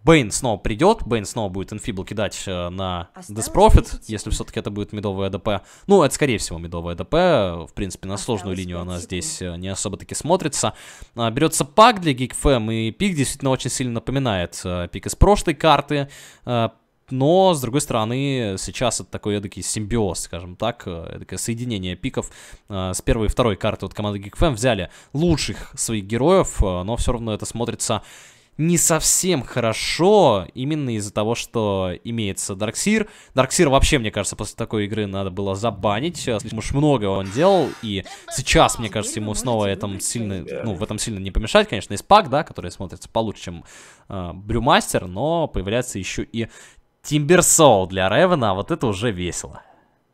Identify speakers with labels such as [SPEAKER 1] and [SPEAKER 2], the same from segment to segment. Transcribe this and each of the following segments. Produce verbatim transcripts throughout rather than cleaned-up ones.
[SPEAKER 1] Бейн снова придет, Бейн снова будет инфибл кидать э, на Деспрофит, если все-таки это будет мидовая АДП. Ну, это скорее всего мидовая АДП, в принципе, на сложную линию она здесь э, не особо-таки смотрится. А, берется пак для GeekFam, и пик действительно очень сильно напоминает э, пик из прошлой карты. Э, Но, с другой стороны, сейчас это такой эдакий симбиоз, скажем так, эдакое соединение пиков. С первой и второй карты от команды GeekFam взяли лучших своих героев, но все равно это смотрится не совсем хорошо, именно из-за того, что имеется Дарксир. Дарксир вообще, мне кажется, после такой игры надо было забанить. Слишком уж много он делал, и сейчас, мне кажется, ему снова этом сильно, ну, в этом сильно не помешать. Конечно, есть пак, да, который смотрится получше, чем э, Брюмастер, но появляется еще и Тимберсоул для Ревена, а вот это уже весело.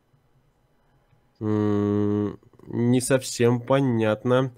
[SPEAKER 2] Mm, не совсем понятно.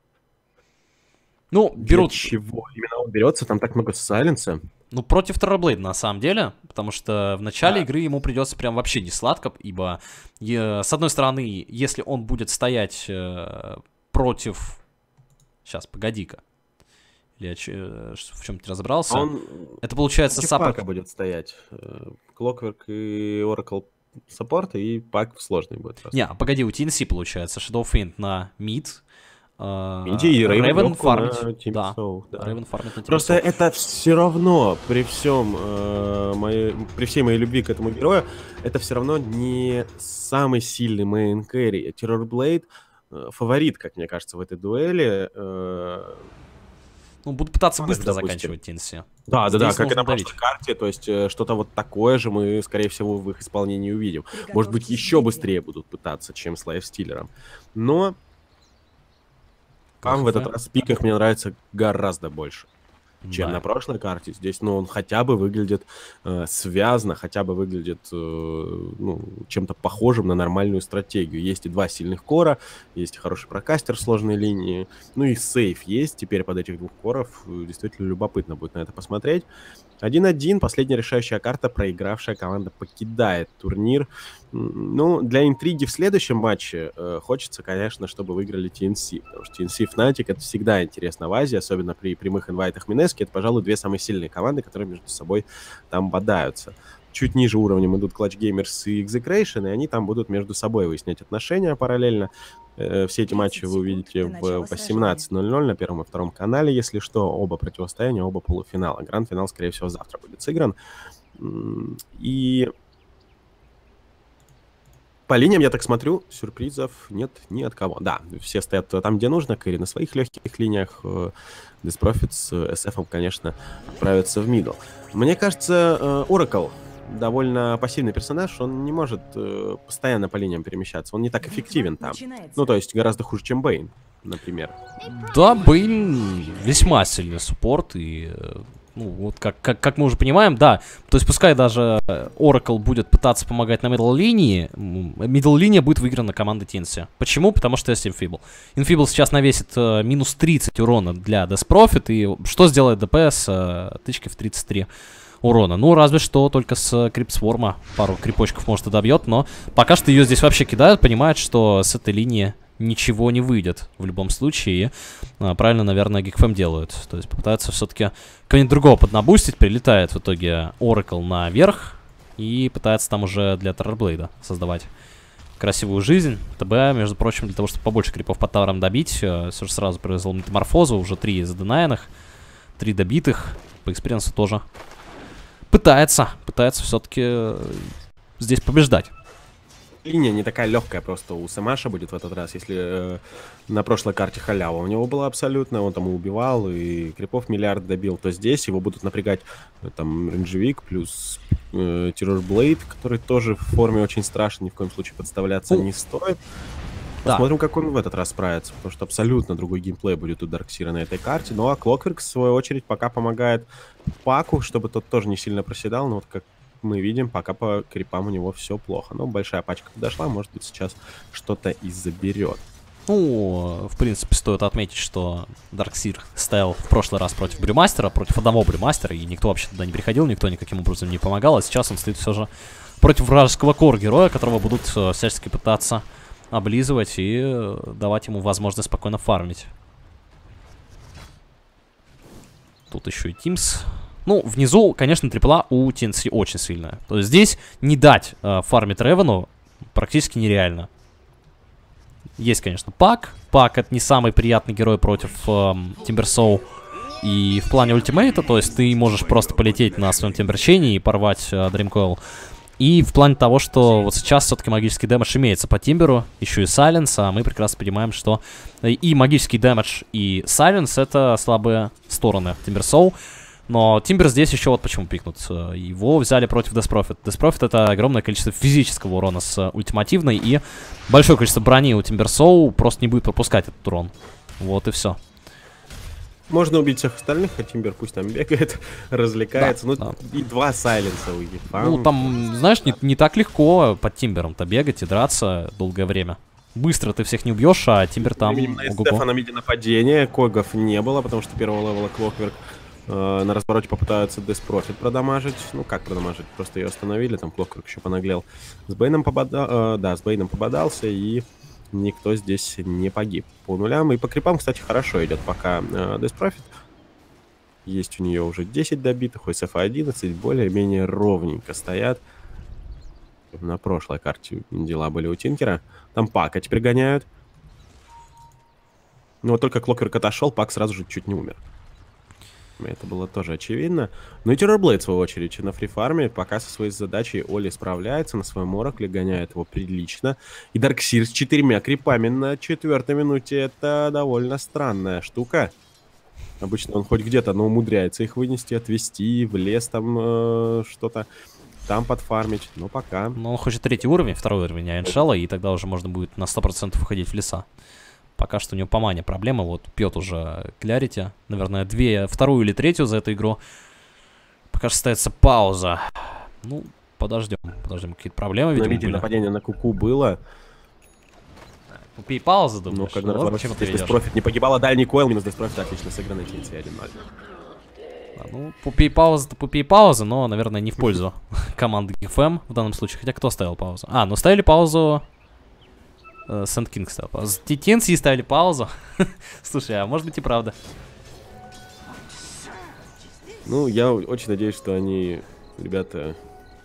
[SPEAKER 1] Ну, берут...
[SPEAKER 2] Для чего именно он берется? Там так много сайленса.
[SPEAKER 1] Ну, против Terrorblade, на самом деле, потому что в начале
[SPEAKER 2] да.
[SPEAKER 1] игры ему придется прям вообще не сладко, ибо, э, с одной стороны, если он будет стоять э, против... Сейчас, погоди-ка. Или я э, в чем-то разобрался?
[SPEAKER 2] Он...
[SPEAKER 1] Это получается
[SPEAKER 2] саппорт будет стоять. Clockwork и Oracle саппорт, и пак сложный будет. Просто.
[SPEAKER 1] Не, а погоди, у ти эн си получается Shadow Fiend на мид.
[SPEAKER 2] Иди и
[SPEAKER 1] Рейвен фармить.
[SPEAKER 2] Да.
[SPEAKER 1] да. Рейвен фармить на
[SPEAKER 2] Просто это все равно, при всем э, моей, при всей моей любви к этому герою, это все равно не самый сильный мейн кэрри. Terrorblade э, фаворит, как мне кажется, в этой дуэли. Э,
[SPEAKER 1] ну, будут пытаться
[SPEAKER 2] ну,
[SPEAKER 1] быстро
[SPEAKER 2] допустим.
[SPEAKER 1] заканчивать ти эн си.
[SPEAKER 2] Да,
[SPEAKER 1] Здесь
[SPEAKER 2] да, да, как и на
[SPEAKER 1] давить.
[SPEAKER 2] прошлой карте, то есть э, что-то вот такое же мы, скорее всего, в их исполнении увидим. Может быть, еще быстрее будут пытаться, чем с лайфстиллером. Но там в этот раз в пиках мне нравится гораздо больше, чем
[SPEAKER 1] да.
[SPEAKER 2] на прошлой карте. Здесь, ну, он хотя бы выглядит э, связно, хотя бы выглядит э, ну, чем-то похожим на нормальную стратегию. Есть и два сильных кора, есть и хороший прокастер в сложной линии, ну и сейф есть теперь под этих двух коров. Действительно любопытно будет на это посмотреть. один-один, последняя решающая карта, проигравшая команда покидает турнир. Ну, для интриги в следующем матче э, хочется, конечно, чтобы выиграли ти эн си, потому что ти эн си и Fnatic это всегда интересно в Азии, особенно при прямых инвайтах Минески. Это, пожалуй, две самые сильные команды, которые между собой там бодаются. Чуть ниже уровнем идут Clutch Gamers и Execration, и они там будут между собой выяснять отношения параллельно. Э, все эти матчи вы увидите в восемнадцать ноль ноль на первом и втором канале, если что. Оба противостояния, оба полуфинала. Гранд-финал, скорее всего, завтра будет сыгран. И по линиям, я так смотрю, сюрпризов нет ни от кого. Да, все стоят там, где нужно. Кэрри на своих легких линиях. Деспрофит с эс эф, конечно, отправятся в мидл. Мне кажется, Oracle довольно пассивный персонаж. Он не может постоянно по линиям перемещаться. Он не так эффективен там. Ну, то есть гораздо хуже, чем Бейн, например.
[SPEAKER 1] Да, Бейн весьма сильный суппорт и... Ну, вот как, как, как мы уже понимаем, да. То есть пускай даже Oracle будет пытаться помогать на мидл линии, мидл линия будет выиграна командой ти эн си. Почему? Потому что есть Infibble. Infibble сейчас навесит э, минус тридцать урона для Деспрофит, и что сделает ДП с э, тычкой в тридцать три урона? Ну, разве что только с Крипсворма пару крипочков, может, и добьет, но пока что ее здесь вообще кидают, понимают, что с этой линии ничего не выйдет в любом случае. И, а, правильно, наверное, GeekFam делают. То есть попытаются все-таки кого-нибудь другого поднабустить. Прилетает в итоге Oracle наверх и пытается там уже для Terrorblade создавать красивую жизнь. ТБ, между прочим, для того, чтобы побольше крипов по таврам добить, все же сразу произвел метаморфозу. Уже три заденайных, три добитых. По экспириенсу тоже пытается, пытается все-таки здесь побеждать.
[SPEAKER 2] Линия не такая легкая просто у Самаша будет в этот раз, если э, на прошлой карте халява у него была абсолютно, он там и убивал, и крипов миллиард добил, то здесь его будут напрягать э, там рейнджевик плюс э, Terrorblade, который тоже в форме очень страшный, ни в коем случае подставляться не стоит. Посмотрим, да. как он в этот раз справится, потому что абсолютно другой геймплей будет у Дарксира на этой карте. Ну а Clockwork, в свою очередь, пока помогает Паку, чтобы тот тоже не сильно проседал, но вот как мы видим, пока по крипам у него все плохо. Но большая пачка подошла, может быть, сейчас что-то и заберет.
[SPEAKER 1] Ну, в принципе, стоит отметить, что Дарксир стоял в прошлый раз против Брюмастера, против одного Брюмастера, и никто вообще туда не приходил, никто никаким образом не помогал, а сейчас он стоит все же против вражеского кор-героя, которого будут всячески пытаться облизывать и давать ему возможность спокойно фармить. Тут еще и Тимс Ну, внизу, конечно, трипла у ти эн си очень сильная. То есть здесь не дать э, фармить Ревену практически нереально. Есть, конечно, Пак. Пак — это не самый приятный герой против Тимберсоу. Э, и в плане ультимейта, то есть ты можешь просто полететь на своем Тимберчене и порвать э, Дримкоил. И в плане того, что вот сейчас все-таки магический дэмэдж имеется по Тимберу, еще и Сайленс, а мы прекрасно понимаем, что и магический дэмэдж, и Сайленс — это слабые стороны Тимберсоу. Но Тимбер здесь еще вот почему пикнут. Его взяли против Деспрофит. Деспрофит — это огромное количество физического урона с ультимативной, и большое количество брони у Тимберсоу просто не будет пропускать этот урон. Вот и все.
[SPEAKER 2] Можно убить всех остальных, а Тимбер пусть там бегает, развлекается.
[SPEAKER 1] Да,
[SPEAKER 2] ну,
[SPEAKER 1] да.
[SPEAKER 2] И два сайленса у Ефам.
[SPEAKER 1] Ну, там, знаешь, не, не так легко под Тимбером-то бегать и драться долгое время. Быстро ты всех не убьешь, а Тимбер там...
[SPEAKER 2] На Стефана миде нападение, когов не было, потому что первого левела Клокверк э, на развороте попытаются Деспрофит продамажить. Ну, как продамажить? Просто ее остановили, там Клокверк еще понаглел. С Бейном побода... э, да, с Бейном пободался, и никто здесь не погиб. По нулям и по крипам, кстати, хорошо идет пока э, Деспрофит. Есть у нее уже десять добитых, у эс эф одиннадцать, более-менее ровненько стоят. На прошлой карте дела были у Тинкера. Там Пака теперь гоняют. Но вот только Клокверк отошел, Пак сразу же чуть не умер. Это было тоже очевидно. Ну и Террорблейд, в свою очередь, на фрифарме пока со своей задачей Оли справляется. На своем Оракле гоняет его прилично. И Дарксир с четырьмя крипами на четвертой минуте. Это довольно странная штука. Обычно он хоть где-то, но умудряется их вынести, отвести, в лес там э, что-то. Там подфармить, но пока.
[SPEAKER 1] Но он хочет третий уровень, второй уровень Айншала, и тогда уже можно будет на сто процентов уходить в леса. Пока что у него по мане проблема, вот пьет уже Клярити. Наверное, две, вторую или третью за эту игру. Пока что остается пауза. Ну, подождем, подождем, какие-то проблемы, видимо,
[SPEAKER 2] были. Нападение на Куку было.
[SPEAKER 1] Купи паузу, думаешь?
[SPEAKER 2] Ну, когда
[SPEAKER 1] вот здесь
[SPEAKER 2] Деспрофит не погибала, дальний койл, минус Деспрофит, отлично сыграно, ти эн си один ноль.
[SPEAKER 1] А, ну, пупи пауза-то пупи пауза, но, наверное, не в пользу команды ГФМ в данном случае. Хотя кто ставил паузу? А, ну ставили паузу... Э, Сэнд Кинг ставил паузу. ти эн си ставили паузу. Слушай, а может быть и правда.
[SPEAKER 2] Ну, я очень надеюсь, что они, ребята...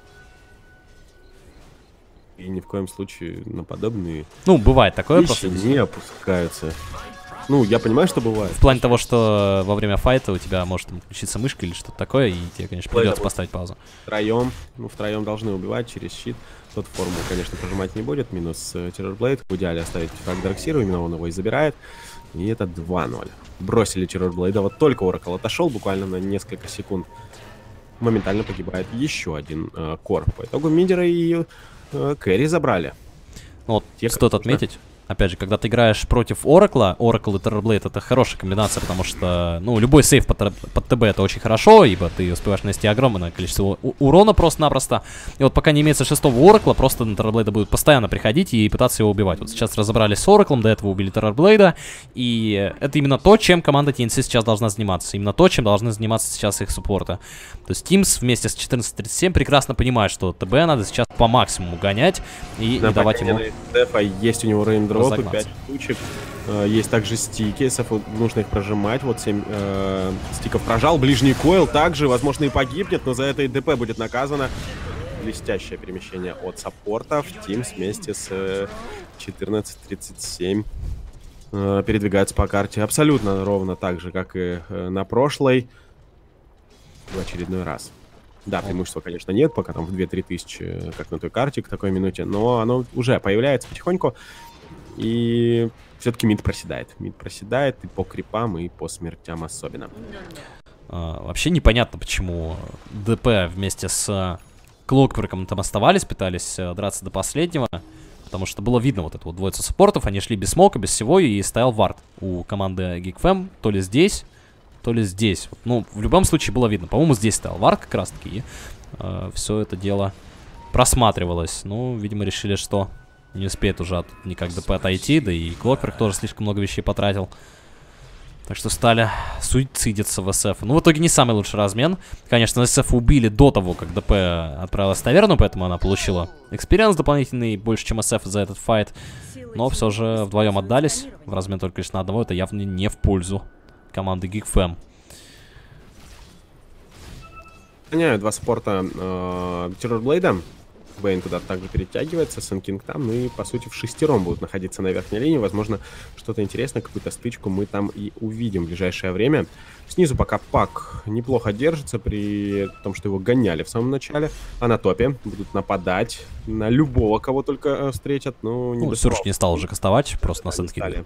[SPEAKER 2] И ни в коем случае на подобные...
[SPEAKER 1] Ну, бывает такое
[SPEAKER 2] просто. Не опускаются. Ну, я понимаю, что бывает.
[SPEAKER 1] В плане того, что во время файта у тебя может там включиться мышка или что-то такое, и тебе, конечно, придется поставить паузу.
[SPEAKER 2] Втроем, ну, втроем должны убивать через щит. Тот форму, конечно, прожимать не будет. Минус э, Террорблейд. В идеале оставить фраг Дарксиру, именно он его и забирает. И это два ноль. Бросили Террорблейда. Вот только Оракл отошел буквально на несколько секунд. Моментально погибает еще один э, кор. По итогу Мидера и э, Кэрри забрали.
[SPEAKER 1] Ну, вот Тех, стоит отметить. Опять же, когда ты играешь против Оракла, Оракл и Террорблейд — это хорошая комбинация, потому что, ну, любой сейв под, под ТБ — это очень хорошо, ибо ты успеваешь нанести огромное количество урона просто-напросто. И вот пока не имеется шестого Оракла, просто на Террорблейда будут постоянно приходить и пытаться его убивать. Вот сейчас разобрались с Ораклом, до этого убили Террорблейда, и это именно то, чем команда ти эн си сейчас должна заниматься. Именно то, чем должны заниматься сейчас их суппорты. То есть Teams вместе с четырнадцать тридцать семь прекрасно понимает, что ТБ надо сейчас по максимуму гонять и
[SPEAKER 2] да,
[SPEAKER 1] не давать ему...
[SPEAKER 2] Есть у него рейндропы, пять штучек. Uh, есть также стики, если нужно их прожимать. Вот семь uh, стиков прожал. Ближний койл также, возможно, и погибнет, но за это и ДП будет наказано. Блестящее перемещение от саппортов. Teams вместе с uh, четырнадцать тридцать семь uh, передвигаются по карте абсолютно ровно так же, как и uh, на прошлой. В очередной раз. Да, преимущества, конечно, нет, пока там в две-три тысячи, как на той карте, к такой минуте, но оно уже появляется потихоньку. И все-таки мид проседает. Мид проседает и по крипам, и по смертям особенно.
[SPEAKER 1] А, вообще непонятно, почему ДП вместе с Клокверком там оставались, пытались драться до последнего. Потому что было видно вот эту вот двоицу саппортов. Они шли без смока, без всего, и стоял вард у команды GeekFam. То ли здесь, то ли здесь. Ну, в любом случае было видно. По-моему, здесь стоял вард как раз-таки. И э, все это дело просматривалось. Ну, видимо, решили, что... Не успеет уже от, никак ДП отойти, да и Клокверк тоже слишком много вещей потратил. Так что стали суицидиться в эс эф. Ну, в итоге не самый лучший размен. Конечно, эс эф убили до того, как ДП отправилась в таверну, поэтому она получила экспириенс дополнительный, больше, чем эс эф за этот файт. Но все же вдвоем отдались. В размен только лишь на одного. Это явно не в пользу команды GeekFam.
[SPEAKER 2] Гоняют два спорта э, Террорблейда. Бэйн туда также перетягивается, Сэн Кинг там, ну и, по сути, в шестером будут находиться на верхней линии. Возможно, что-то интересное, какую-то стычку мы там и увидим в ближайшее время. Снизу пока Пак неплохо держится, при том, что его гоняли в самом начале. А на топе будут нападать на любого, кого только э, встретят. Ну, не
[SPEAKER 1] ну Сурж не стал уже кастовать, просто на Сэн Кинга.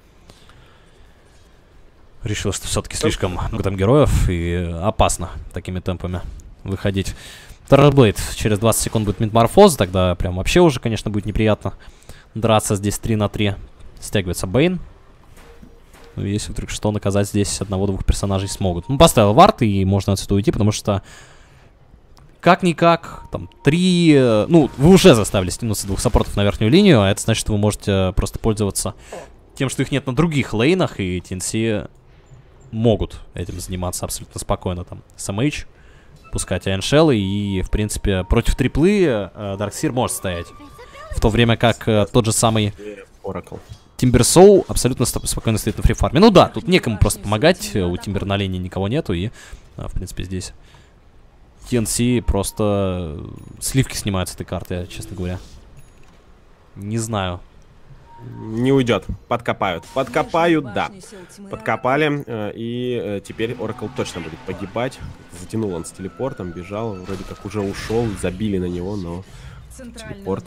[SPEAKER 1] Решил, что все-таки слишком много там героев и опасно такими темпами выходить. Террорблейд через двадцать секунд будет метаморфоз, тогда прям вообще уже, конечно, будет неприятно драться здесь три на три. Стягивается Бэйн. Ну, если вдруг что, наказать здесь одного-двух персонажей смогут. Ну, поставил вард, и можно отсюда уйти, потому что как-никак, там, три... Ну, вы уже заставили стянуться двух саппортов на верхнюю линию, а это значит, что вы можете просто пользоваться тем, что их нет на других лейнах, и ти эн си могут этим заниматься абсолютно спокойно. Там, эс эм эйч, пускать Айншеллы, и, в принципе, против триплы Дарксир может стоять. В то время как э, тот же самый
[SPEAKER 2] Oracle.
[SPEAKER 1] Тимберсоу абсолютно спокойно стоит на фрифарме. Ну да, тут некому просто помогать, у Тимбер на линии никого нету, и, в принципе, здесь ти эн си просто сливки снимают с этой карты, я, честно говоря. Не знаю.
[SPEAKER 2] Не уйдет. Подкопают. Подкопают, да. Подкопали. Э, и э, теперь Oracle точно будет погибать. Затянул он с телепортом, бежал. Вроде как уже ушел. Забили на него, но телепорт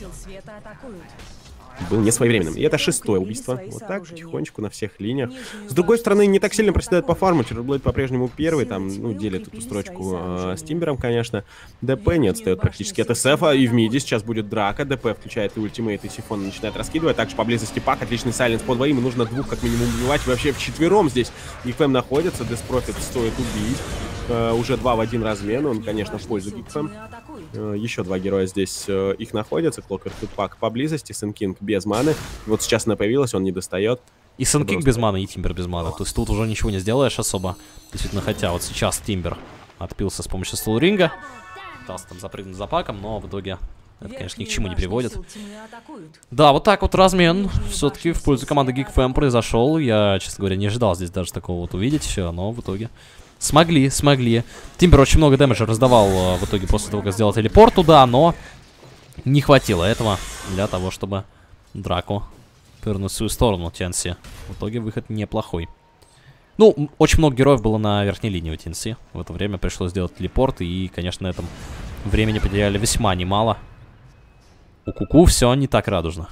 [SPEAKER 2] был не своевременным. И это шестое убийство. Вот так, потихонечку на всех линиях. С другой стороны, не так сильно проседает по фарму. Террорблейд по-прежнему первый. Там, ну, делит эту строчку э, с Тимбером, конечно. ДП не отстает практически от эс эф. А и в миде сейчас будет драка. ДП включает и ультимейт, и сифон начинает раскидывать. Также поблизости Пак. Отличный сайленс по двоим. И нужно двух как минимум убивать. Вообще вчетвером здесь Гикфэм находится. Деспрофит стоит убить. Uh, уже два в один размен, он, конечно, в пользу Гикфэм. Uh, еще два героя здесь uh, их находятся. Клокверк и Пак поблизости, Сэн Кинг без маны. Вот сейчас она появилась, он не достает.
[SPEAKER 1] И Сэн Кинг без маны, и Тимбер без маны. То есть тут уже ничего не сделаешь особо. Действительно, хотя вот сейчас Тимбер отпился с помощью Столринга. Пытался там запрыгнуть за Паком, но в итоге это, конечно, ни к чему не приводит. Да, вот так вот размен все-таки в пользу команды Гикфэм произошел. Я, честно говоря, не ожидал здесь даже такого вот увидеть, но в итоге... Смогли, смогли. Тимбер очень много дэмэджа раздавал э, в итоге после того, как сделал телепорт туда, но не хватило этого для того, чтобы драку повернуть в свою сторону ти эн си. В итоге выход неплохой. Ну, очень много героев было на верхней линии у ти эн си. В это время пришлось сделать телепорт, и, конечно, на этом времени потеряли весьма немало. У Куку все не так радужно.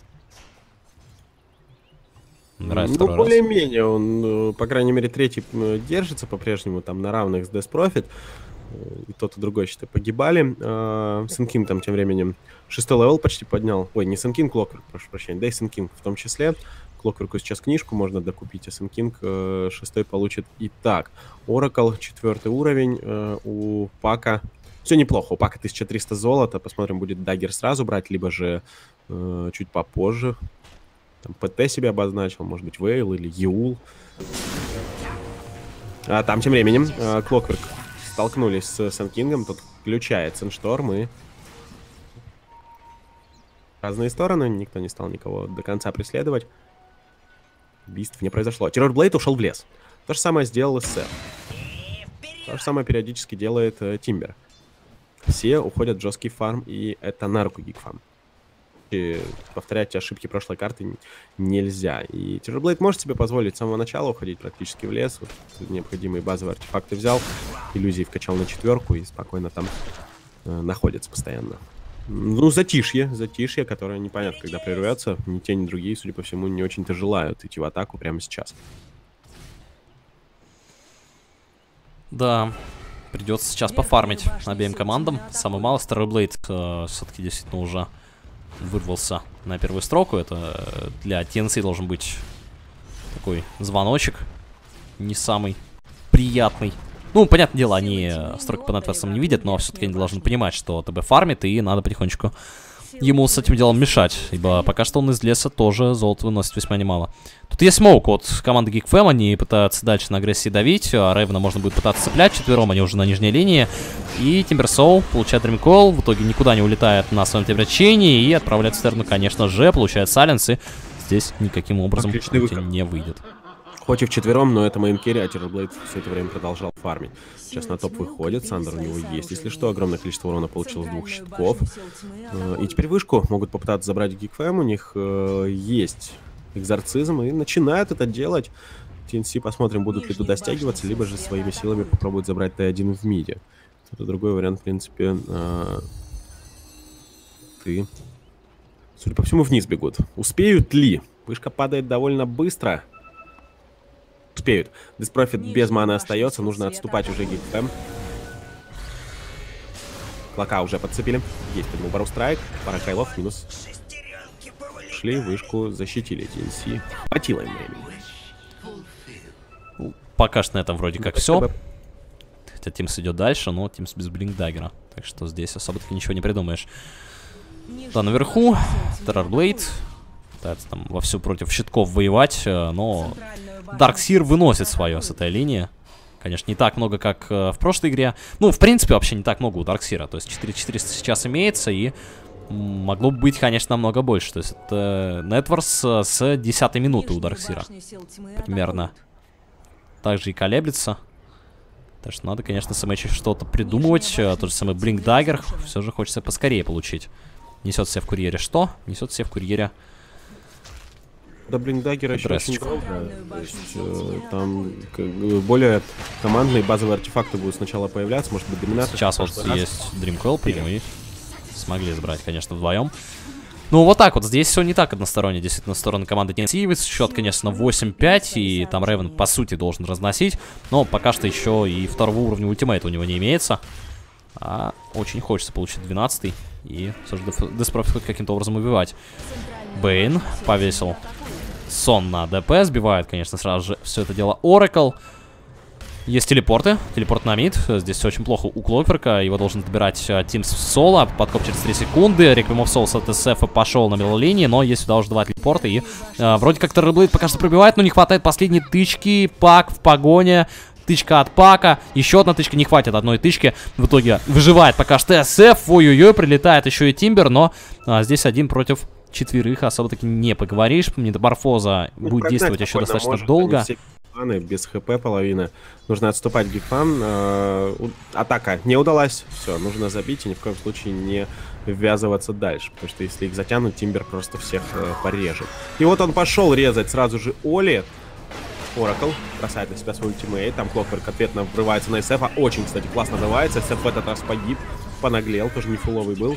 [SPEAKER 2] Ну, более-менее, он, по крайней мере, третий держится по-прежнему, там, на равных с Деспрофит. И тот, и другой, считай, погибали. Сэн Кинг там, тем временем, шестой левел почти поднял. Ой, не Сэн Кинг, Клокверк, прошу прощения, да и Сэн Кинг в том числе. Клокверку сейчас книжку можно докупить, а Сэн Кинг шестой получит и так. Oracle, четвертый уровень, у Пака... Все неплохо, у Пака тысяча триста золота. Посмотрим, будет даггер сразу брать, либо же чуть попозже. Там ПТ себе обозначил, может быть, Вейл или Еул. А там тем временем Клокверк столкнулись с Сэн Кингом, тот включает Сэншторм и... Разные стороны, никто не стал никого до конца преследовать. Убийств не произошло. Террорблейд ушел в лес. То же самое сделал эс эф. То же самое периодически делает э, Тимбер. Все уходят в жесткий фарм, и это на руку Гикфэм. И повторять ошибки прошлой карты нельзя. И Террорблейд может себе позволить с самого начала уходить практически в лес. Вот необходимые базовые артефакты взял, иллюзии вкачал на четверку и спокойно там э, находится постоянно. Ну, затишье, затишье, которое непонятно, когда прервется. Ни те, ни другие, судя по всему, не очень-то желают идти в атаку прямо сейчас.
[SPEAKER 1] Да, придется сейчас пофармить обеим командам. Самый малый Террорблейд э, все-таки действительно уже вырвался на первую строку. Это для ти эн си должен быть такой звоночек. Не самый приятный. Ну, понятное дело, они строки по нетверсам не видят, но все-таки они должны понимать, что ТБ фармит, и надо потихонечку ему с этим делом мешать. Ибо пока что он из леса тоже золото выносит весьма немало. Тут есть смоук от команды Гикфэм, они пытаются дальше на агрессии давить, а Рейвена можно будет пытаться цеплять, четвером они уже на нижней линии. И Тимберсоул получает Дримкол, в итоге никуда не улетает на своем температчении и отправляется в сторону, конечно же, получает Сайленс, и здесь никаким образом не выйдет.
[SPEAKER 2] Хоть и вчетвером, но это мейн-керри, а Террорблейд все это время продолжал фармить. Сейчас на топ выходит, Сандер у него есть, если что. Огромное количество урона получил с двух щитков. И теперь вышку могут попытаться забрать Geekfam. У них э, есть экзорцизм, и начинают это делать. ти эн си, посмотрим, будут ли туда стягиваться, либо же своими силами попробуют забрать Т один в миде. Это другой вариант, в принципе. Э, ты... Судя по всему, вниз бегут. Успеют ли? Вышка падает довольно быстро. Успеют. Диспрофит без маны остается. Нужно отступать уже Geekfam. Клока уже подцепили. Есть ему бару страйк. Пара кайлов. Минус. Шли, вышку защитили. ти эн си. Хватило им времени.
[SPEAKER 1] Ну, пока что на этом вроде как все. Хотя Тимс идет дальше, но Тимс без блинкдаггера. Так что здесь особо-таки ничего не придумаешь. Да, наверху Террорблейд. Пытается там вовсю против щитков воевать, но Дарксир выносит свое с этой линии. Конечно, не так много, как э, в прошлой игре. Ну, в принципе, вообще не так много у Дарксира. То есть четыре тысячи четыреста сейчас имеется, и могло бы быть, конечно, намного больше. То есть это Нетворс с десятой минуты у Дарксира. Примерно. Также и колеблется. Так что надо, конечно, с Мэтчем что-то придумывать. Тот же самый Блинк Даггер. Все же хочется поскорее получить. Несет себе в курьере что? Несет себе в курьере...
[SPEAKER 2] Да, блин, Даггера еще очень долго. То есть, э, там как, более командные базовые артефакты будут сначала появляться, может быть, доминатор.
[SPEAKER 1] Сейчас вот есть Dream Coil, и смогли забрать, конечно, вдвоем. Ну, вот так вот, здесь все не так односторонне, действительно, в сторону команды ти эн си. Счет, конечно, восемь пять, и там Рейвен, по сути, должен разносить. Но пока что еще и второго уровня ультимейта у него не имеется. А очень хочется получить двенадцатый и все же Деспрофит хоть каким-то образом убивать. Бэйн повесил сон на ДП, сбивает, конечно, сразу же все это дело Оракл. Есть телепорты, телепорт на мид. Здесь все очень плохо у Клокверка. Его должен добирать Тимс в соло. Подкоп через три секунды. Реквием оф Соулс от эс эф пошел на мидл-линии, но есть сюда уже два телепорта. И э, вроде как Террорблейд пока что пробивает, но не хватает последней тычки. Пак в погоне. Тычка от Пака. Еще одна тычка, не хватит одной тычки. В итоге выживает пока что эс эф. Ой-ой-ой, прилетает еще и Тимбер, но а, здесь один против четверых особо-таки не поговоришь. Метаморфоза ну, будет действовать еще достаточно может, долго.
[SPEAKER 2] Планы, без хп половина. Нужно отступать Geekfam. Э, атака не удалась. Все, нужно забить и ни в коем случае не ввязываться дальше. Потому что если их затянут, Тимбер просто всех э, порежет. И вот он пошел резать сразу же Оли. Оракл бросает на себя свой ультимейт. Там Клокверк ответно врывается на эс эф. Очень, кстати, классно врывается. эс эф в этот раз погиб. Понаглел. Тоже не фуловый был.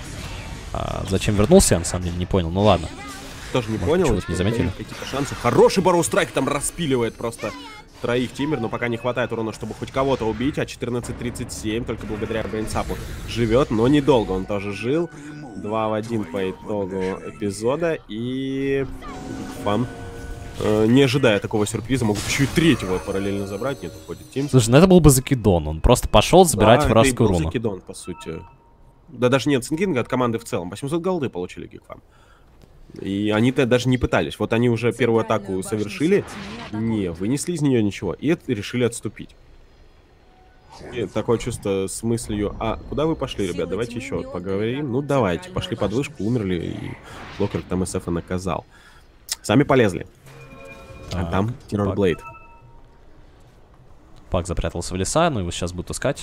[SPEAKER 1] А зачем вернулся, я на самом деле не понял. Ну ладно.
[SPEAKER 2] Тоже не Может, понял.
[SPEAKER 1] Не заметили.
[SPEAKER 2] Какие-то шансы. Хороший Барроу Страйк там распиливает просто троих Тимбер, но пока не хватает урона, чтобы хоть кого-то убить. А четырнадцать тридцать семь только благодаря Брейнсапу живет, но недолго он тоже жил. два в один по итогу эпизода. И фан, э, не ожидая такого сюрприза, могут еще и третьего параллельно забрать. Нет, уходит Тимс.
[SPEAKER 1] Слушай, ну это был бы закидон. Он просто пошел забирать да, вражескую руну.
[SPEAKER 2] Закидон, по сути. Да даже нет Синкинга от команды в целом. восемьсот голды получили Geekfam. И они-то даже не пытались. Вот они уже первую атаку совершили, не вынесли из нее ничего, и решили отступить. И такое чувство с мыслью, а куда вы пошли, ребят, давайте еще поговорим. Ну давайте, пошли под вышку, умерли, и Клокверк там эс эф наказал. Сами полезли. А, а там Террорблейд.
[SPEAKER 1] Пак запрятался в леса, но его сейчас будут искать.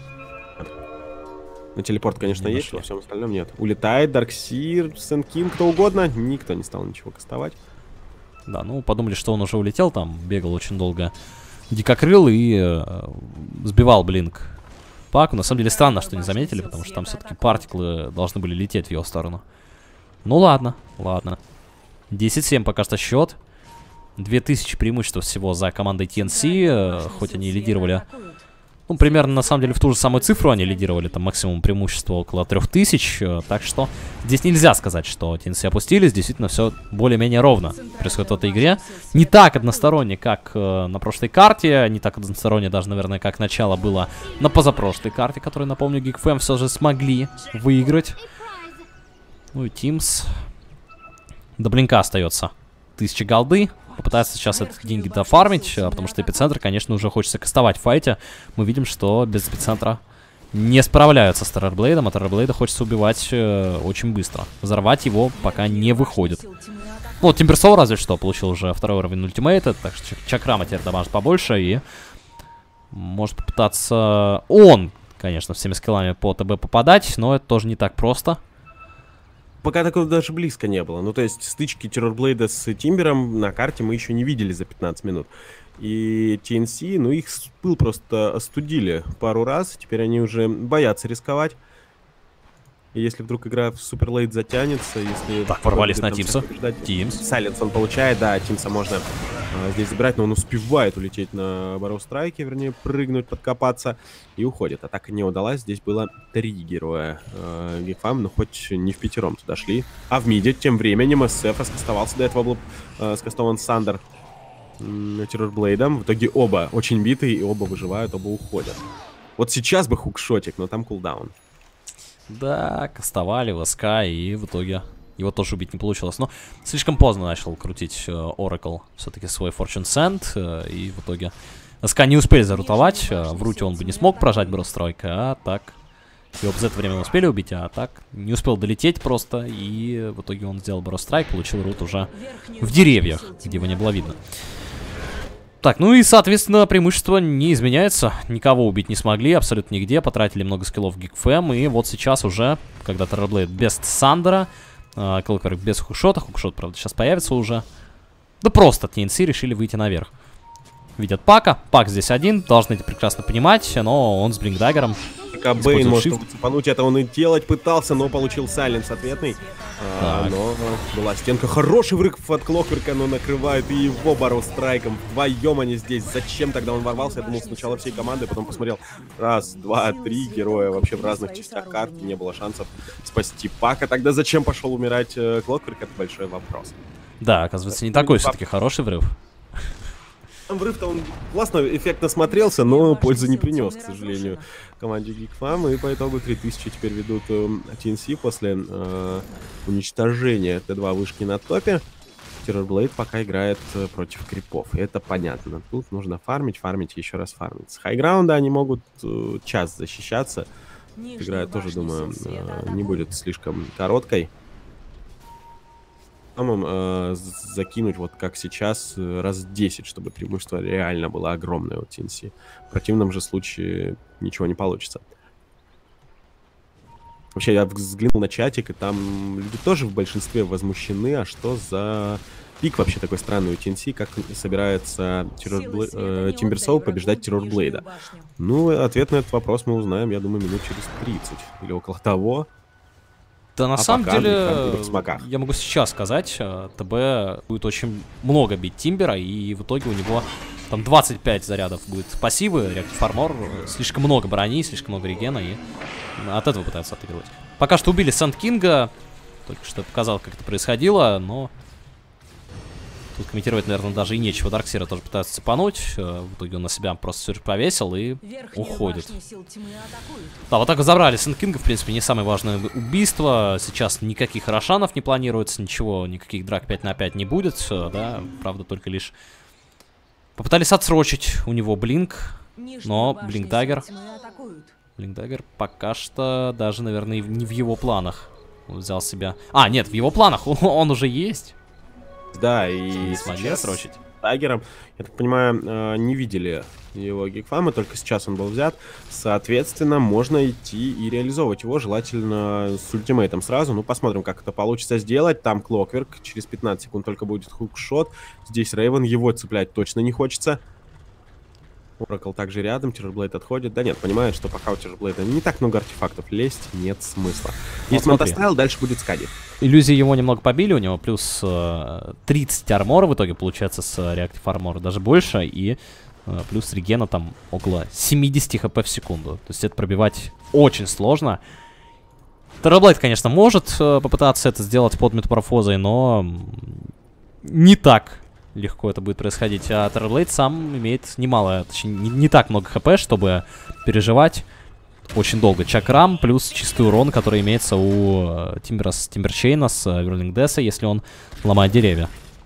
[SPEAKER 2] Ну, телепорт, конечно, не есть, во всем остальном нет. Улетает Дарксир, Сенкин, кто угодно. Никто не стал ничего кастовать.
[SPEAKER 1] Да, ну, подумали, что он уже улетел там. Бегал очень долго дикокрыл и э, сбивал блинк Паку. На самом деле, странно, что не заметили, потому что там все-таки партиклы должны были лететь в его сторону. Ну, ладно, ладно. десять семь пока что счет. две тысячи преимущества всего за командой ти эн си, э, хоть они и лидировали... Ну, примерно, на самом деле, в ту же самую цифру они лидировали, там максимум преимущества около трех тысяч, так что здесь нельзя сказать, что ти эн си опустились, действительно все более-менее ровно происходит в этой игре. Не так односторонне, как э, на прошлой карте, не так односторонне даже, наверное, как начало было на позапрошлой карте, которую, напомню, Geekfam все же смогли выиграть. Ну и Тимс. До блинка остается тысяча голды. Попытается сейчас эти деньги дофармить, потому что эпицентр, конечно, уже хочется кастовать в файте. Мы видим, что без эпицентра не справляются с Террорблейдом, а Террорблейда хочется убивать э, очень быстро. Взорвать его пока не выходит. Ну, Тимберсоу разве что получил уже второй уровень ультимейта, так что Чакрама теперь дамажит побольше и может попытаться он, конечно, всеми скиллами по ТБ попадать, но это тоже не так просто.
[SPEAKER 2] Пока такого даже близко не было. Ну, то есть стычки Террорблейда с Тимбером на карте мы еще не видели за пятнадцать минут. И ти эн си, ну, их пыл просто остудили пару раз. Теперь они уже боятся рисковать. И если вдруг игра в Суперлейт затянется, если...
[SPEAKER 1] Так, ворвались на Тимса. Тимс.
[SPEAKER 2] Сайленс он получает, да, Тимса можно а, здесь забирать, но он успевает улететь на Барроу Страйке, вернее, прыгнуть, подкопаться и уходит. Атака не удалась, здесь было три героя э, Гигфам, но хоть не в пятером туда шли. А в миде тем временем эс эф раскастовался, до этого был э, скастован Сандер э, Террорблейдом. В итоге оба очень битые, и оба выживают, оба уходят. Вот сейчас бы хукшотик, но там кулдаун.
[SPEAKER 1] Да, кастовали ВСК, и в итоге его тоже убить не получилось. Но слишком поздно начал крутить Oracle все-таки свой Fortune Send, э, и в итоге ВСК не успели зарутовать. Э, в руте он бы не смог прожать бростройка, а так... Его за это время успели убить, а так не успел долететь просто, и в итоге он сделал брострайк, получил рут уже в деревьях, где его не было видно. Так, ну и, соответственно, преимущество не изменяется. Никого убить не смогли, абсолютно нигде. Потратили много скиллов Гигфэм. И вот сейчас уже, когда Террорблейд без Сандера, э, Клокверк без хукшота. Хукшот, правда, сейчас появится уже. Да просто ти эн си решили выйти наверх. Видят Пака. Пак здесь один, должны это прекрасно понимать. Но он с Блинкдаггером.
[SPEAKER 2] Бейн может цепануть, это он и делать пытался, но получил сайленс ответный. А, но была стенка. Хороший врыв от Клокверка, но накрывает и его Барроу Страйком. Вдвоем они здесь. Зачем тогда он ворвался? Я думал сначала всей командой, потом посмотрел. Раз, два, три героя вообще в разных частях карты. Не было шансов спасти Пака. Тогда зачем пошел умирать Клокверк? Это большой вопрос.
[SPEAKER 1] Да, оказывается, не такой все-таки хороший врыв.
[SPEAKER 2] Врыв-то он классно, эффектно смотрелся, но пользы не принес, к сожалению, команде Гигфам. И по итогу три тысячи теперь ведут э, ти эн си после э, уничтожения тэ два вышки на топе. Террорблейд пока играет э, против крипов. И это понятно. Тут нужно фармить, фармить и еще раз фармить. С хайграунда они могут э, час защищаться. Игра, я тоже думаю, э, не будет слишком короткой. Самым э, закинуть, вот как сейчас, раз десять, чтобы преимущество реально было огромное у ти эн си. В противном же случае ничего не получится. Вообще, я взглянул на чатик, и там люди тоже в большинстве возмущены. А что за пик вообще такой странный у ти эн си? Как собирается Террорбле... э, Тимберсоу побеждать Террорблейда? Ну, ответ на этот вопрос мы узнаем, я думаю, минут через тридцать или около того.
[SPEAKER 1] Да, на
[SPEAKER 2] а
[SPEAKER 1] самом деле,
[SPEAKER 2] в
[SPEAKER 1] я могу сейчас сказать, ТБ будет очень много бить Тимбера, и в итоге у него там двадцать пять зарядов будет пассивы, реактив армор, слишком много брони, слишком много регена, и от этого пытаются отыгрывать. Пока что убили Сэнд Кинга, только что показал, как это происходило, но тут комментировать, наверное, даже и нечего. Дарксира тоже пытается цепануть, в итоге он на себя просто сюрж повесил и уходит. Да, вот так вот забрали Сэнд Кинга, в принципе, не самое важное убийство. Сейчас никаких рошанов не планируется, ничего, никаких драк пять на пять не будет, да, правда, только лишь попытались отсрочить у него Блинк, но Блинкдаггер, Блинкдаггер пока что даже, наверное, не в его планах. Он взял себя... А, нет, в его планах он уже есть.
[SPEAKER 2] Да, и
[SPEAKER 1] не смогли отсрочить.
[SPEAKER 2] Таггером, я так понимаю, не видели его Гигфама, только сейчас он был взят. Соответственно, можно идти и реализовывать его, желательно с ультимейтом сразу. Ну, посмотрим, как это получится сделать. Там Клокверк, через пятнадцать секунд только будет хукшот. Здесь Рейвен, его цеплять точно не хочется. Oracle также рядом, Террорблейд отходит. Да нет, понимает, что пока у Террорблейда не так много артефактов, лезть нет смысла. Есть Монтастайл, дальше будет Скади.
[SPEAKER 1] Иллюзии его немного побили, у него плюс э, тридцать армора в итоге получается с реактив армора, даже больше, и э, плюс регена там около семьдесят хп в секунду. То есть это пробивать очень сложно. Террорблейд, конечно, может э, попытаться это сделать под метаморфозой, но не так легко это будет происходить. А Террорблейд сам имеет немало, точнее, не, не так много хп, чтобы переживать очень долго. Чакрам плюс чистый урон, который имеется у э, Тимбера с Тимберчейна, с э, Верлингдеса, если он ломает деревья.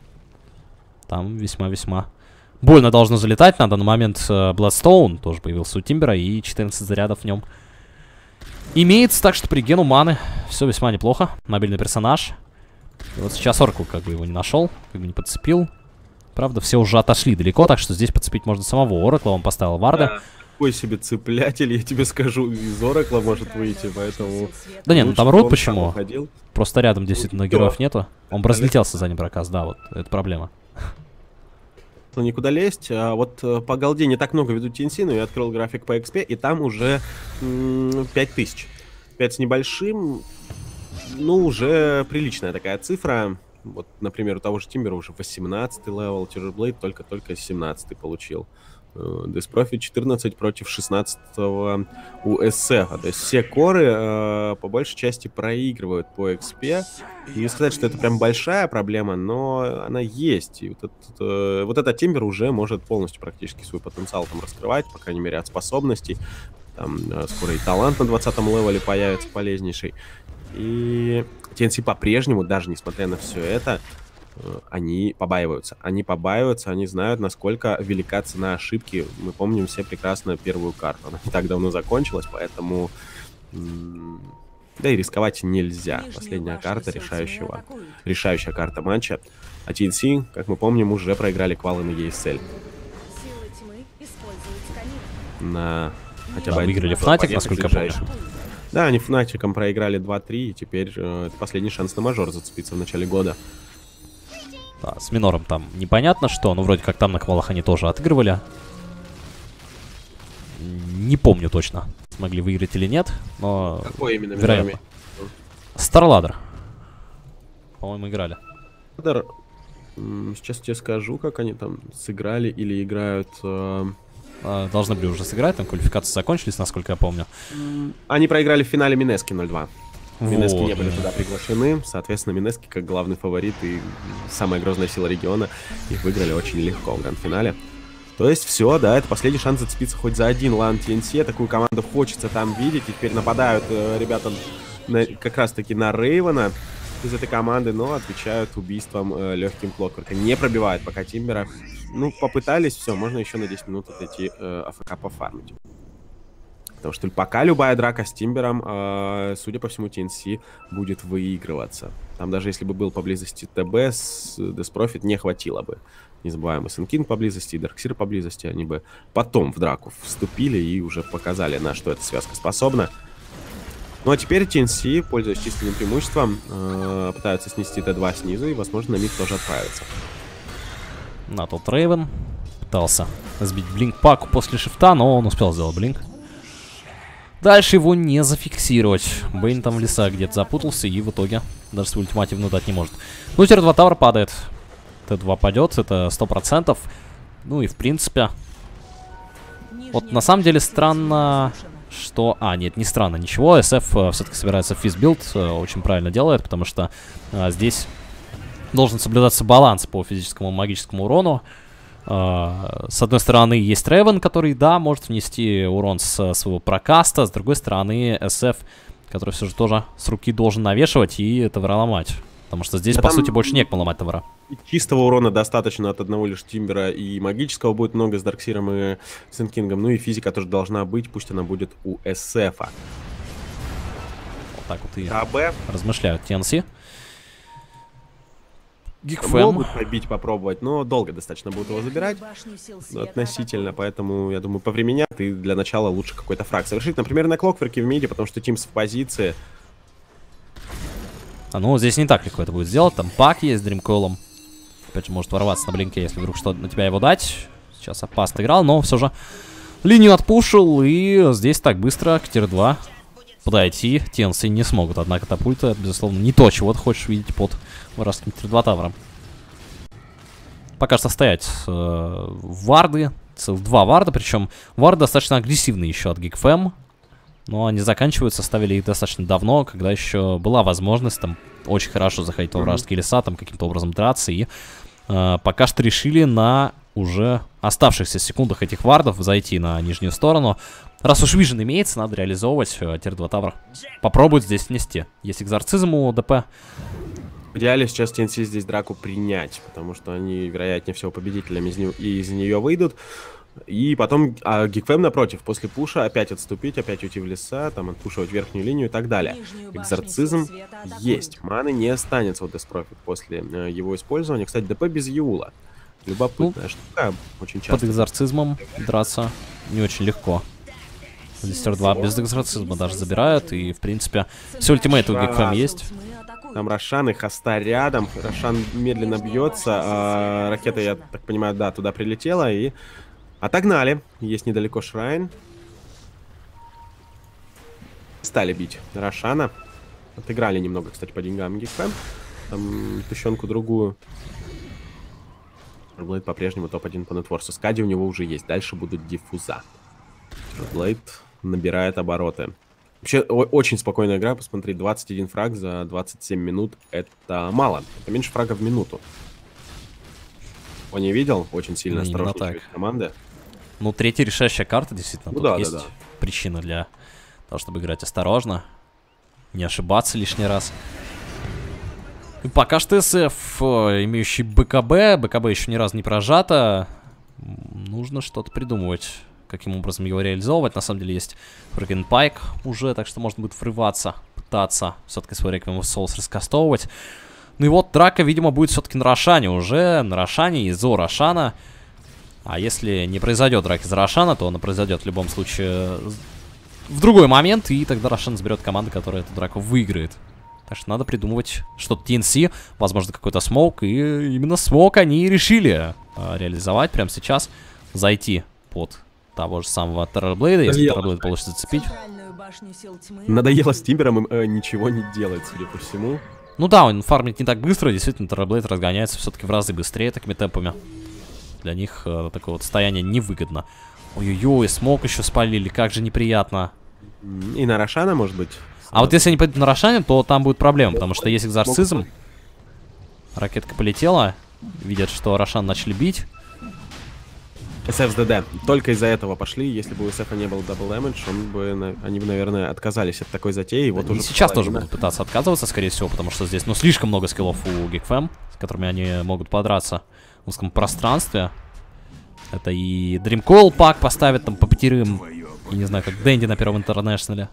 [SPEAKER 1] Там весьма-весьма больно должно залетать. На данный момент э, Бладстоун тоже появился у Тимбера, и четырнадцать зарядов в нем имеется. Так что при гену маны все весьма неплохо. Мобильный персонаж. И вот сейчас Оракл как бы его не нашел, как бы не подцепил. Правда, все уже отошли далеко, так что здесь подцепить можно самого Оракла. Он поставил варда.
[SPEAKER 2] Да. Какой себе цеплятель, я тебе скажу, из Оракла может выйти, поэтому...
[SPEAKER 1] Да нет, ну там Рут почему? Просто рядом действительно героев нету. Он бы разлетелся за ним проказ, да, вот, это проблема.
[SPEAKER 2] Никуда лезть. А вот по голде не так много ведут ти эн си, но я открыл график по экспе, и там уже пять тысяч. пять с небольшим, ну, уже приличная такая цифра. Вот, например, у того же Тимбера уже восемнадцатый левел, Terrorblade только-только семнадцатый получил. Деспрофит четырнадцать против шестнадцатого у эс эф. То есть все коры э, по большей части проигрывают по экспе. Не сказать, что это прям большая проблема, но она есть. И вот этот, э, вот этот Тимбер уже может полностью практически свой потенциал там раскрывать, по крайней мере, от способностей. Там э, скоро и талант на двадцатом левеле появится полезнейший. И ти эн си по-прежнему, даже несмотря на все это, они побаиваются. Они побаиваются, они знают, насколько велика цена ошибки. Мы помним все прекрасно первую карту. Она не так давно закончилась, поэтому... Да и рисковать нельзя. Последняя карта решающего, решающая карта матча. А ти эн си, как мы помним, уже проиграли квалы на и эс эл. На... Хотя бы
[SPEAKER 1] да, выиграли Фнатик, насколько я помню.
[SPEAKER 2] Да, они Фнатиком проиграли два-три, и теперь э, это последний шанс на мажор зацепиться в начале года.
[SPEAKER 1] Да, с минором там непонятно что, но вроде как там на квалах они тоже отыгрывали. Не помню точно, смогли выиграть или нет, но...
[SPEAKER 2] Какой именно
[SPEAKER 1] вероятно. Старладер. По-моему, играли.
[SPEAKER 2] Старладер, сейчас тебе скажу, как они там сыграли или играют... Э...
[SPEAKER 1] Должны были уже сыграть, там квалификации закончились, насколько я помню.
[SPEAKER 2] Они проиграли в финале Минески ноль-два. Минески
[SPEAKER 1] вот.
[SPEAKER 2] не были туда приглашены, соответственно, Минески как главный фаворит и самая грозная сила региона, их выиграли очень легко в гранд-финале. То есть все, да, это последний шанс зацепиться хоть за один лан ти эн си, такую команду хочется там видеть, и теперь нападают э, ребята на, как раз-таки на Рейвена из этой команды, но отвечают убийством э, легким Клокворка, не пробивают пока Тимбера. Ну, попытались, все, можно еще на десять минут отойти э, АФК пофармить. Потому что пока любая драка с Тимбером, э, судя по всему, ти эн си будет выигрываться. Там даже если бы был поблизости ТБ, с Деспрофит не хватило бы. Не забываем, и Сенкин поблизости, и Дарксир поблизости. Они бы потом в драку вступили и уже показали, на что эта связка способна. Ну а теперь ти эн си, пользуясь численным преимуществом, э, пытаются снести тэ два снизу и, возможно, на мид тоже отправиться.
[SPEAKER 1] На тот Рейвен пытался сбить блинк паку после шифта, но он успел сделать блинк. Дальше его не зафиксировать. Бэйн там в лесах где-то запутался и в итоге даже свой ультимативную дать не может. Ну, Тир два Тавр падает. тэ два падет, это сто процентов. Ну и в принципе... Вот на самом деле странно, что... А, нет, не странно, ничего. эс эф uh, все-таки собирается в физбилд, uh, очень правильно делает, потому что uh, здесь должен соблюдаться баланс по физическому и магическому урону. Uh, с одной стороны есть Рейвен, который, да, может внести урон с своего прокаста. С другой стороны эс эф, который все же тоже с руки должен навешивать и тавра ломать. Потому что здесь, а по сути, больше некому ломать тавра.
[SPEAKER 2] Чистого урона достаточно от одного лишь Тимбера, и магического будет много с Дарксиром и Сенкингом. Ну и физика тоже должна быть, пусть она будет у эс эфа.
[SPEAKER 1] Вот так вот и
[SPEAKER 2] АБ
[SPEAKER 1] размышляют ти эн си. Гигфэм.
[SPEAKER 2] Могут побить, попробовать, но долго достаточно будут его забирать относительно, поэтому, я думаю, повременят, и для начала лучше какой-то фраг совершить. Например, на Клокверке в миде, потому что Тимс в позиции.
[SPEAKER 1] А ну, здесь не так легко это будет сделать. Там пак есть с Дримкойлом. Опять же, может ворваться на блинке, если вдруг что на тебя его дать. Сейчас опасно играл, но все же линию отпушил, и здесь так быстро к тир два подойти ти эн си не смогут. Однако катапульта, безусловно, не то, чего ты хочешь видеть под вражеским тир два тавром. Пока что стоять э, варды, целых два варда, причем варды достаточно агрессивные еще от Гигфэм. Но они заканчиваются, ставили их достаточно давно, когда еще была возможность там очень хорошо заходить во вражеские леса, там каким-то образом драться. И э, пока что решили на уже оставшихся секундах этих вардов зайти на нижнюю сторону. Раз уж вижен имеется, надо реализовывать э, тир два тавра. Попробуют здесь внести. Есть экзорцизм у ДП.
[SPEAKER 2] В идеале сейчас ти эн си здесь драку принять, потому что они, вероятнее всего, победителями из, не... из нее выйдут. И потом а, Гикфэм напротив, после пуша опять отступить, опять уйти в леса, там отпушивать верхнюю линию и так далее. Экзорцизм есть, маны не останется у Деспрофит после э, его использования. Кстати, ДП без Юла. Любопытная ну, штука, очень часто.
[SPEAKER 1] Под экзорцизмом драться не очень легко. Здесь два без экзорцизма даже забирают, и в принципе все ультимейты у Гикфэм есть.
[SPEAKER 2] Там Рошан и Хаста рядом, Рошан медленно бьется, а ракета, я так понимаю, да, туда прилетела и... Отогнали. Есть недалеко Шрайн. Стали бить Рошана. Отыграли немного, кстати, по деньгам Гикфэм. Там тыщенку другую. Террорблейд по-прежнему топ один по нетворсу. Скади у него уже есть. Дальше будут диффуза. Террорблейд набирает обороты. Вообще, очень спокойная игра. Посмотри, двадцать один фраг за двадцать семь минут. Это мало. Это меньше фрага в минуту. Он не видел? Очень сильно осторожничает команда.
[SPEAKER 1] Ну, третья решающая карта, действительно,
[SPEAKER 2] ну,
[SPEAKER 1] тут
[SPEAKER 2] да,
[SPEAKER 1] есть
[SPEAKER 2] да, да.
[SPEAKER 1] причина для того, чтобы играть осторожно. Не ошибаться лишний раз. И пока что СФ, имеющий БКБ, БКБ еще ни разу не прожато. Нужно что-то придумывать, каким образом его реализовывать. На самом деле есть Фреген Пайк уже, так что можно будет врываться, пытаться все-таки свой Реквием оф Соулс раскастовывать. Ну и вот драка, видимо, будет все-таки на Рошане уже. На Рошане и за Рошана. А если не произойдет драки за Рошана, то она произойдет в любом случае в другой момент. И тогда Рошан заберет команду, которая эту драку выиграет. Так что надо придумывать что-то ти эн си. Возможно, какой-то смоук. И именно смоук они решили а, реализовать прямо сейчас. Зайти под того же самого Террорблейда. Если Террорблейд получится зацепить.
[SPEAKER 2] Надоело с Тимбером, им э, ничего не делает, судя по всему.
[SPEAKER 1] Ну да, он фармит не так быстро. Действительно, Террорблейд разгоняется все-таки в разы быстрее такими темпами. Для них э, такое вот состояние невыгодно. Ой-ой-ой, смог еще спалили, как же неприятно.
[SPEAKER 2] И на Рошана, может быть?
[SPEAKER 1] А вот если они пойдут на Рошане, то там будет проблема, потому что есть экзорцизм. Ракетка полетела. Видят, что Рошан начали бить.
[SPEAKER 2] СФ с ДД. Только из-за этого пошли. Если бы у СФ не был дабл дэмэдж, он бы, они бы, наверное, отказались от такой затеи. Вот уже
[SPEAKER 1] сейчас тоже будут пытаться отказываться, скорее всего, потому что здесь, ну, слишком много скиллов у Гикфэм, с которыми они могут подраться в узком пространстве. Это и Dreamcoil пак поставят там по пятерым. Я не знаю, как Дэнди на первом интернешнале.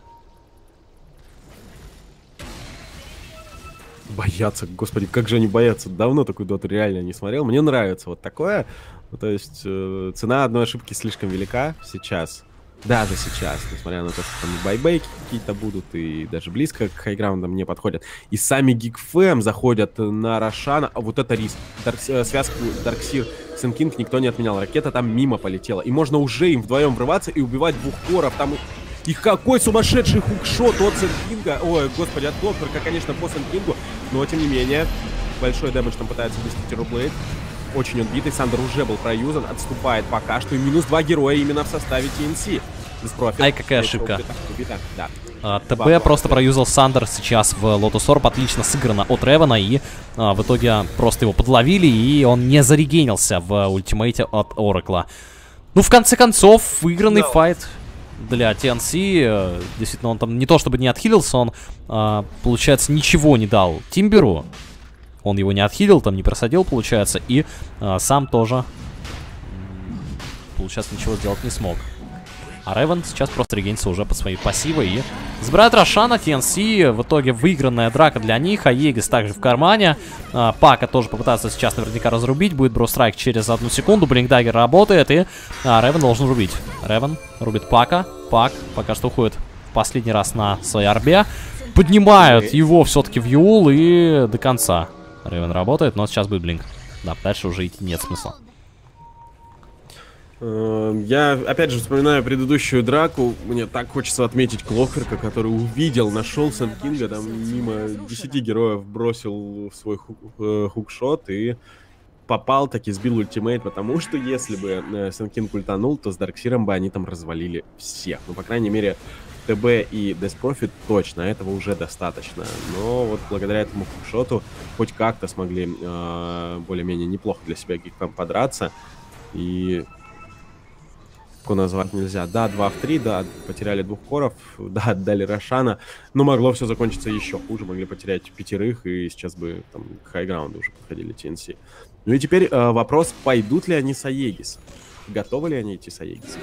[SPEAKER 2] Боятся, господи, как же они боятся. Давно такую доту реально не смотрел. Мне нравится вот такое. Ну, то есть э, цена одной ошибки слишком велика сейчас. Даже сейчас, несмотря на то, что там байбейки какие-то будут и даже близко к хайграундам не подходят. И сами Гикфэм заходят на Рошана. А вот это риск. Дарк, э, связку Дарксир Сенкинг никто не отменял. Ракета там мимо полетела. И можно уже им вдвоем врываться и убивать двух коров. Там и какой сумасшедший хукшот от Сенкинга. Ой, господи, от Клокверка, конечно, по Сенкингу. Но тем не менее, большой дэмэдж там пытается вести Террорблейд. Очень отбитый, Сандер уже был проюзан, отступает пока что. И минус два героя именно в составе ти эн си.
[SPEAKER 1] Ай, какая ошибка.
[SPEAKER 2] Да.
[SPEAKER 1] А, ТБ просто проюзал Сандер сейчас в Lotus Orb. Отлично сыграно от Ревена. И а, в итоге просто его подловили. И он не зарегенился в ультимейте от Оракла. Ну, в конце концов, выигранный no. файт для ти эн си. Действительно, он там не то чтобы не отхилился, он, а, получается, ничего не дал Тимберу. Он его не отхилил, там не просадил, получается. И а, сам тоже, получается, ничего сделать не смог. А Ревен сейчас просто регенится уже по своей пассивой и забирает Рошана. ти эн си, в итоге выигранная драка для них. А Егис также в кармане. а, Пака тоже попытается сейчас наверняка разрубить. Будет брострайк через одну секунду. Блинкдаггер работает и а, Ревен должен рубить. Ревен рубит Пака. Пак пока что уходит в последний раз на своей арбе. Поднимают его все-таки в Юл и до конца. Ревен работает, но сейчас будет блинк. Да, дальше уже идти нет смысла.
[SPEAKER 2] Я, опять же, вспоминаю предыдущую драку. Мне так хочется отметить Клокверка, который увидел, нашел Сенкинга, там мимо десяти героев бросил в свой хук, э, хукшот и попал, таки сбил ультимейт, потому что если бы э, Сенкинг ультанул, то с Дарксиром бы они там развалили всех. Ну, по крайней мере, ТБ и Деспрофит точно, этого уже достаточно. Но вот благодаря этому хукшоту хоть как-то смогли э, более-менее неплохо для себя Гикфэм подраться. И... назвать нельзя. Да, два в три, да, потеряли двух коров, да, отдали Рошана, но могло все закончиться еще хуже, могли потерять пятерых, и сейчас бы там к хайграунду уже подходили ти эн си. Ну и теперь э, вопрос, пойдут ли они с Аегис? Готовы ли они идти с Аегисом?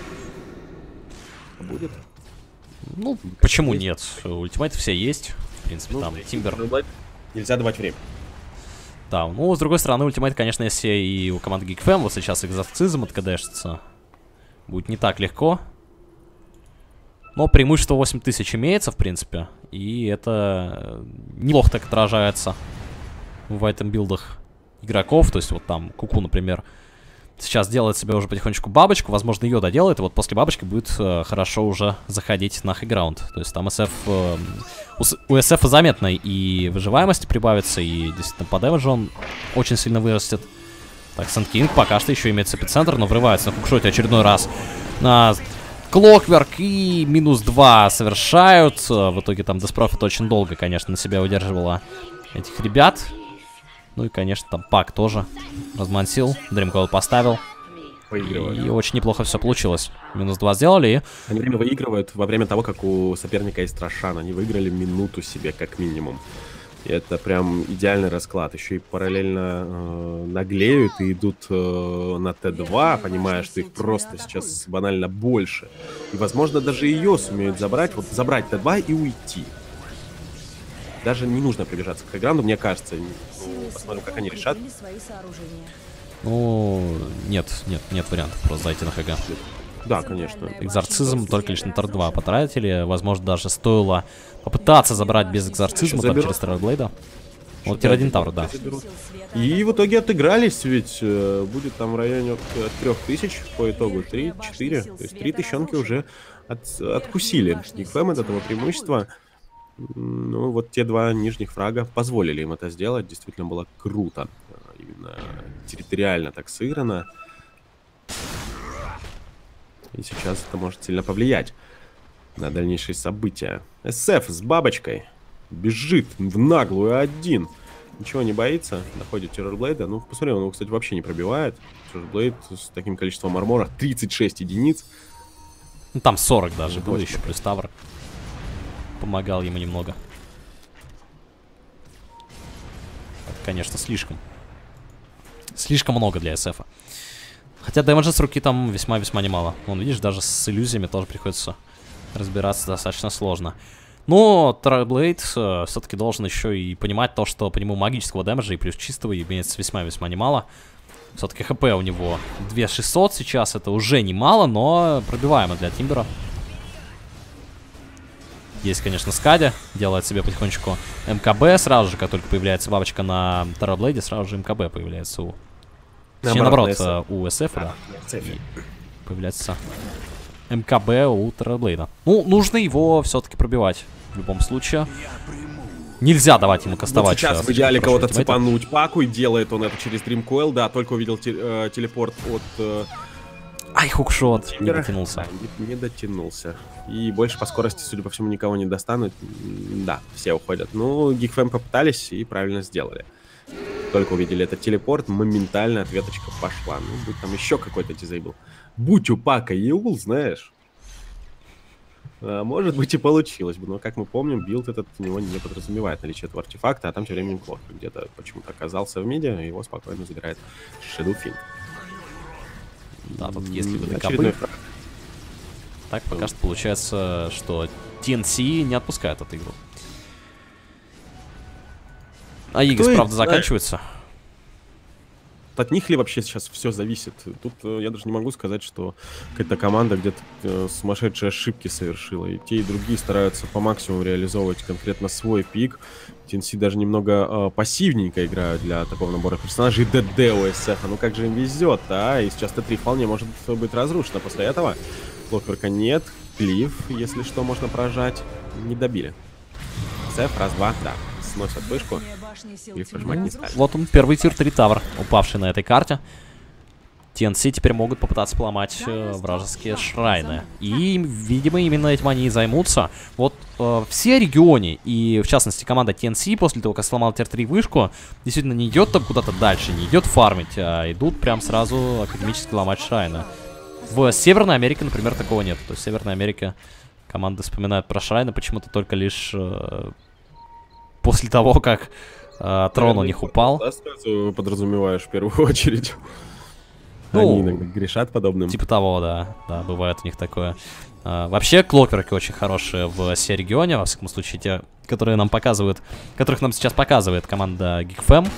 [SPEAKER 2] Будет?
[SPEAKER 1] Ну, почему нет? Ультимейты все есть. В принципе, ну, там Тимбер.
[SPEAKER 2] Нельзя давать время.
[SPEAKER 1] Да, ну, с другой стороны, ультимейт, конечно, если и у команды Geekfam вот сейчас экзорцизм откадешится, будет не так легко. Но преимущество восемь тысяч имеется, в принципе. И это неплохо так отражается в этом билдах игроков. То есть вот там Куку, например, сейчас делает себе уже потихонечку бабочку. Возможно, ее доделает. И вот после бабочки будет э, хорошо уже заходить на хайграунд. То есть там СФ... Э, у, у СФ заметно и выживаемости прибавится, и действительно по дэмэджу он очень сильно вырастет. Так, Сэнд Кинг пока что еще имеет эпицентр, но врывается на хукшоте очередной раз на Клокверк, и минус два совершают. В итоге там Деспрофит очень долго, конечно, на себя удерживала этих ребят. Ну и, конечно, там Пак тоже размансил, Дримкол поставил. И очень неплохо все получилось. Минус два сделали и...
[SPEAKER 2] Они время выигрывают во время того, как у соперника есть Рошан. Они выиграли минуту себе, как минимум. И это прям идеальный расклад. Еще и параллельно э, наглеют и идут э, на Т два, понимая, что их просто сейчас банально больше. И, возможно, даже ее сумеют забрать. Вот забрать Т два и уйти. Даже не нужно приближаться к хайграунду, мне кажется. Ну, посмотрим, как они решат.
[SPEAKER 1] Ну, нет, нет, нет вариантов просто зайти на ХГ.
[SPEAKER 2] Да, конечно.
[SPEAKER 1] Экзорцизм только лишь на Тор два потратили. Возможно, даже стоило попытаться забрать без экзорцизма там, через Террорблейда. Вот тир один Тавр, да.
[SPEAKER 2] И в итоге отыгрались, ведь э, будет там в районе от трех тысяч по итогу три-четыре. То есть три тысячонки уже от, откусили. Geekfam от этого преимущества. Ну, вот те два нижних фрага позволили им это сделать. Действительно было круто. Именно территориально так сыграно. И сейчас это может сильно повлиять на дальнейшие события. СФ с бабочкой бежит в наглую один. Ничего не боится. Находит Террорблейда. Ну, посмотри, он его, кстати, вообще не пробивает. Террорблейд с таким количеством армора. тридцать шесть единиц.
[SPEAKER 1] Ну, там сорок даже было еще, плюс Тавр. Помогал ему немного. Это, конечно, слишком. Слишком много для СФа. Хотя дэмэджа с руки там весьма-весьма немало. Вон, видишь, даже с иллюзиями тоже приходится разбираться достаточно сложно. Но Террорблейд э, все-таки должен еще и понимать то, что по нему магического дэмэджа и плюс чистого имеется весьма-весьма немало. Все-таки ХП у него две тысячи шестьсот сейчас, это уже немало, но пробиваемо для Тимбера. Есть, конечно, Скади, делает себе потихонечку МКБ. Сразу же, как только появляется бабочка на Террорблейде, сразу же МКБ появляется у... Точнее, наоборот, наоборот у СФ, да. Появляется МКБ у Террорблейда. Ну, нужно его все-таки пробивать. В любом случае. Нельзя давать ему кастовать.
[SPEAKER 2] Вот сейчас в идеале кого-то цепануть Паку, и делает он это через Дримкоил. Да, только увидел те э, телепорт от... Э,
[SPEAKER 1] Ай, хукшот, не дотянулся.
[SPEAKER 2] Не, не дотянулся. И больше по скорости, судя по всему, никого не достанут. Да, все уходят. Ну, Geekfam попытались и правильно сделали. Только увидели этот телепорт, моментально ответочка пошла. Ну, будет там еще какой-то дизейбл. Будь у Пака Еул, знаешь. А, может быть и получилось бы. Но, как мы помним, билд этот у него не подразумевает наличие этого артефакта. А там тем временем Клок где-то почему-то оказался в миде. И его спокойно забирает Shadowfiend.
[SPEAKER 1] Да, тут если бы докопы. Так, пока что получается, что ти эн си не отпускает эту игру. А Игас, правда, заканчивается.
[SPEAKER 2] От них ли вообще сейчас все зависит? Тут э, я даже не могу сказать, что какая-то команда где-то э, сумасшедшие ошибки совершила. И те, и другие стараются по максимуму реализовывать конкретно свой пик. ти эн си даже немного э, пассивненько играют для такого набора персонажей. ДД у СФ, ну как же им везет, а? И сейчас Т три вполне может быть разрушено после этого. Клокверка нет. Клифф, если что, можно прожать. Не добили. СФ, раз-два, да. Сносят вышку. Клифф прожимать не стали.
[SPEAKER 1] Вот он, первый тир три Тавр, упавший на этой карте. ти эн си теперь могут попытаться поломать э, вражеские шрайны. И, видимо, именно этим они и займутся. Вот э, все регионы, и в частности команда ти эн си, после того, как сломал тир три вышку, действительно не идет там куда-то дальше, не идет фармить, а идут прям сразу академически ломать шрайны. В Северной Америке, например, такого нет. То есть в Северной Америке команды вспоминают про шрайны почему-то только лишь э, после того, как э, трон у них упал.
[SPEAKER 2] Да, сразу подразумеваешь в первую очередь.
[SPEAKER 1] Ну,
[SPEAKER 2] Они иногда грешат подобным.
[SPEAKER 1] Типа того, да. Да, бывает у них такое. А, вообще, клокверки очень хорошие в Се-регионе, во всяком случае, те, которые нам показывают, которых нам сейчас показывает команда Geekfam.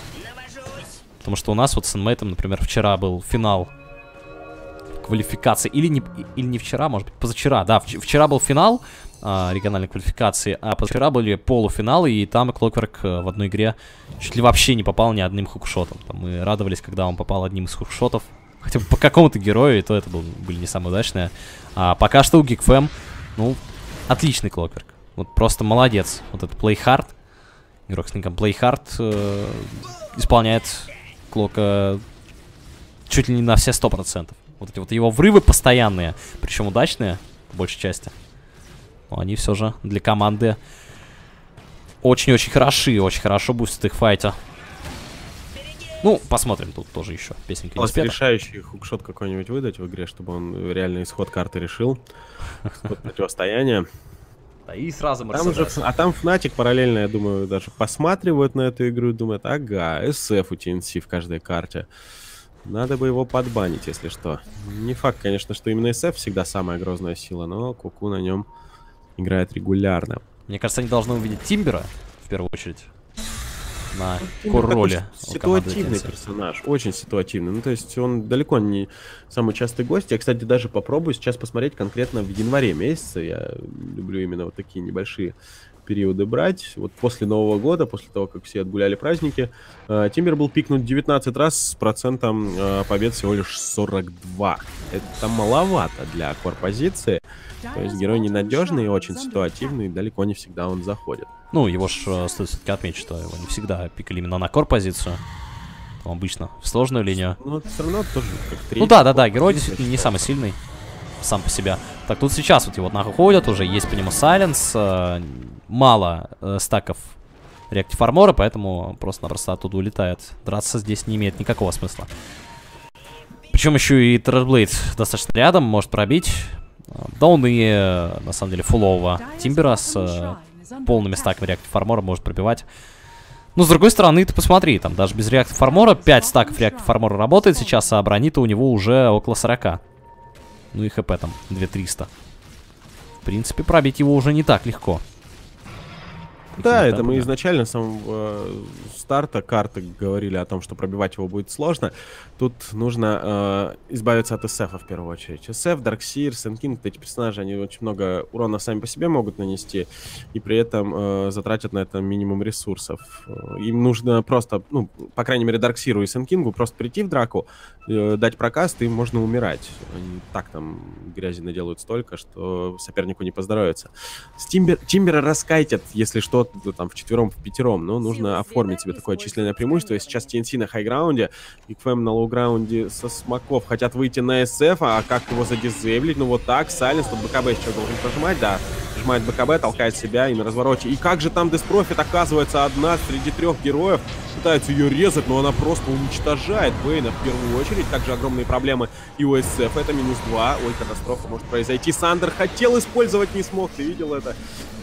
[SPEAKER 1] Потому что у нас вот с Inmate, например, вчера был финал квалификации. Или не, или не вчера, может быть, позавчера. Да, вчера был финал а, региональной квалификации, а позавчера были полуфиналы, и там Clockwork в одной игре чуть ли вообще не попал ни одним хукшотом. Там мы радовались, когда он попал одним из хукшотов. Хотя бы по какому-то герою, и то это был, были не самые удачные. А пока что у Geekfam, ну, отличный Clockwork. Вот просто молодец. Вот этот Play Hard, игрок с ником Play Hard, э, исполняет Клока чуть ли не на все сто процентов. Вот эти вот его врывы постоянные, причем удачные, по большей части. Но они все же для команды очень-очень хороши, очень хорошо бустят их файте. Ну, посмотрим, тут тоже еще песенка не спета.
[SPEAKER 2] Решающий хукшот какой-нибудь выдать в игре, чтобы он реально исход карты решил. Исход противостояния.
[SPEAKER 1] Да и сразу
[SPEAKER 2] там же, а там Fnatic параллельно, я думаю, даже посматривают на эту игру и думают, ага, эс эф у ти эн си в каждой карте. Надо бы его подбанить, если что. Не факт, конечно, что именно эс эф всегда самая грозная сила, но Куку на нем играет регулярно.
[SPEAKER 1] Мне кажется, они должны увидеть Тимбера, в первую очередь, на кор-роли.
[SPEAKER 2] Ситуативный персонаж, очень ситуативный. Ну, то есть он далеко не самый частый гость. Я, кстати, даже попробую сейчас посмотреть конкретно в январе месяце. Я люблю именно вот такие небольшие периоды брать. Вот после Нового года, после того, как все отгуляли праздники, э, Тимбер был пикнут девятнадцать раз с процентом э, побед всего лишь сорок два. Это маловато для кор-позиции. То есть герой ненадежный, очень ситуативный, далеко не всегда он заходит.
[SPEAKER 1] Ну, его ж э, стоит все-таки отметить, что его не всегда пикали именно на кор-позицию. Обычно в сложную линию.
[SPEAKER 2] Но все равно тоже как третий.
[SPEAKER 1] Ну да, да, да, герой действительно не самый сильный сам по себе. Так, тут сейчас вот его находят, уже есть по нему сайленс, э, мало э, стаков реактив армора, поэтому просто-напросто оттуда улетает. Драться здесь не имеет никакого смысла. Причем еще и Террорблейд достаточно рядом, может пробить. Да он и, э, на самом деле, фулового Тимбера с э, полными стаками реактив армора может пробивать. Ну, с другой стороны, ты посмотри, там даже без реактив армора пять стаков реактив армора работает сейчас, а брони-то у него уже около сорока. Ну и хп там две тысячи триста. В принципе, пробить его уже не так легко.
[SPEAKER 2] Да, это мы изначально с самого э, старта карты говорили о том, что пробивать его будет сложно. Тут нужно э, избавиться от эс эф в первую очередь. эс эф, Дарксир, Сенкинг, эти персонажи, они очень много урона сами по себе могут нанести, и при этом э, затратят на это минимум ресурсов. Им нужно просто, ну, по крайней мере, Дарксиру и Сенкингу просто прийти в драку, э, дать прокаст, и им можно умирать. Они так там грязи наделают столько, что сопернику не поздоровится. С Тимбер, Тимбера раскайтят, если что, там в четвером, в пятером, но нужно оформить себе такое численное преимущество. И сейчас ти эн си на хайграунде, Geekfam на лоуграунде со смоков хотят выйти на эс эф, а как его задизейблить? Ну вот так, Сайленс, тут БКБ сейчас должен прожимать, да, прожимает БКБ, толкает себя и на развороте. И как же там Деспрофит оказывается одна среди трех героев, пытается ее резать, но она просто уничтожает Бейна в первую очередь. Также огромные проблемы и у эс эф, это минус два, ой, катастрофа может произойти. Сандер хотел использовать, не смог, ты видел это?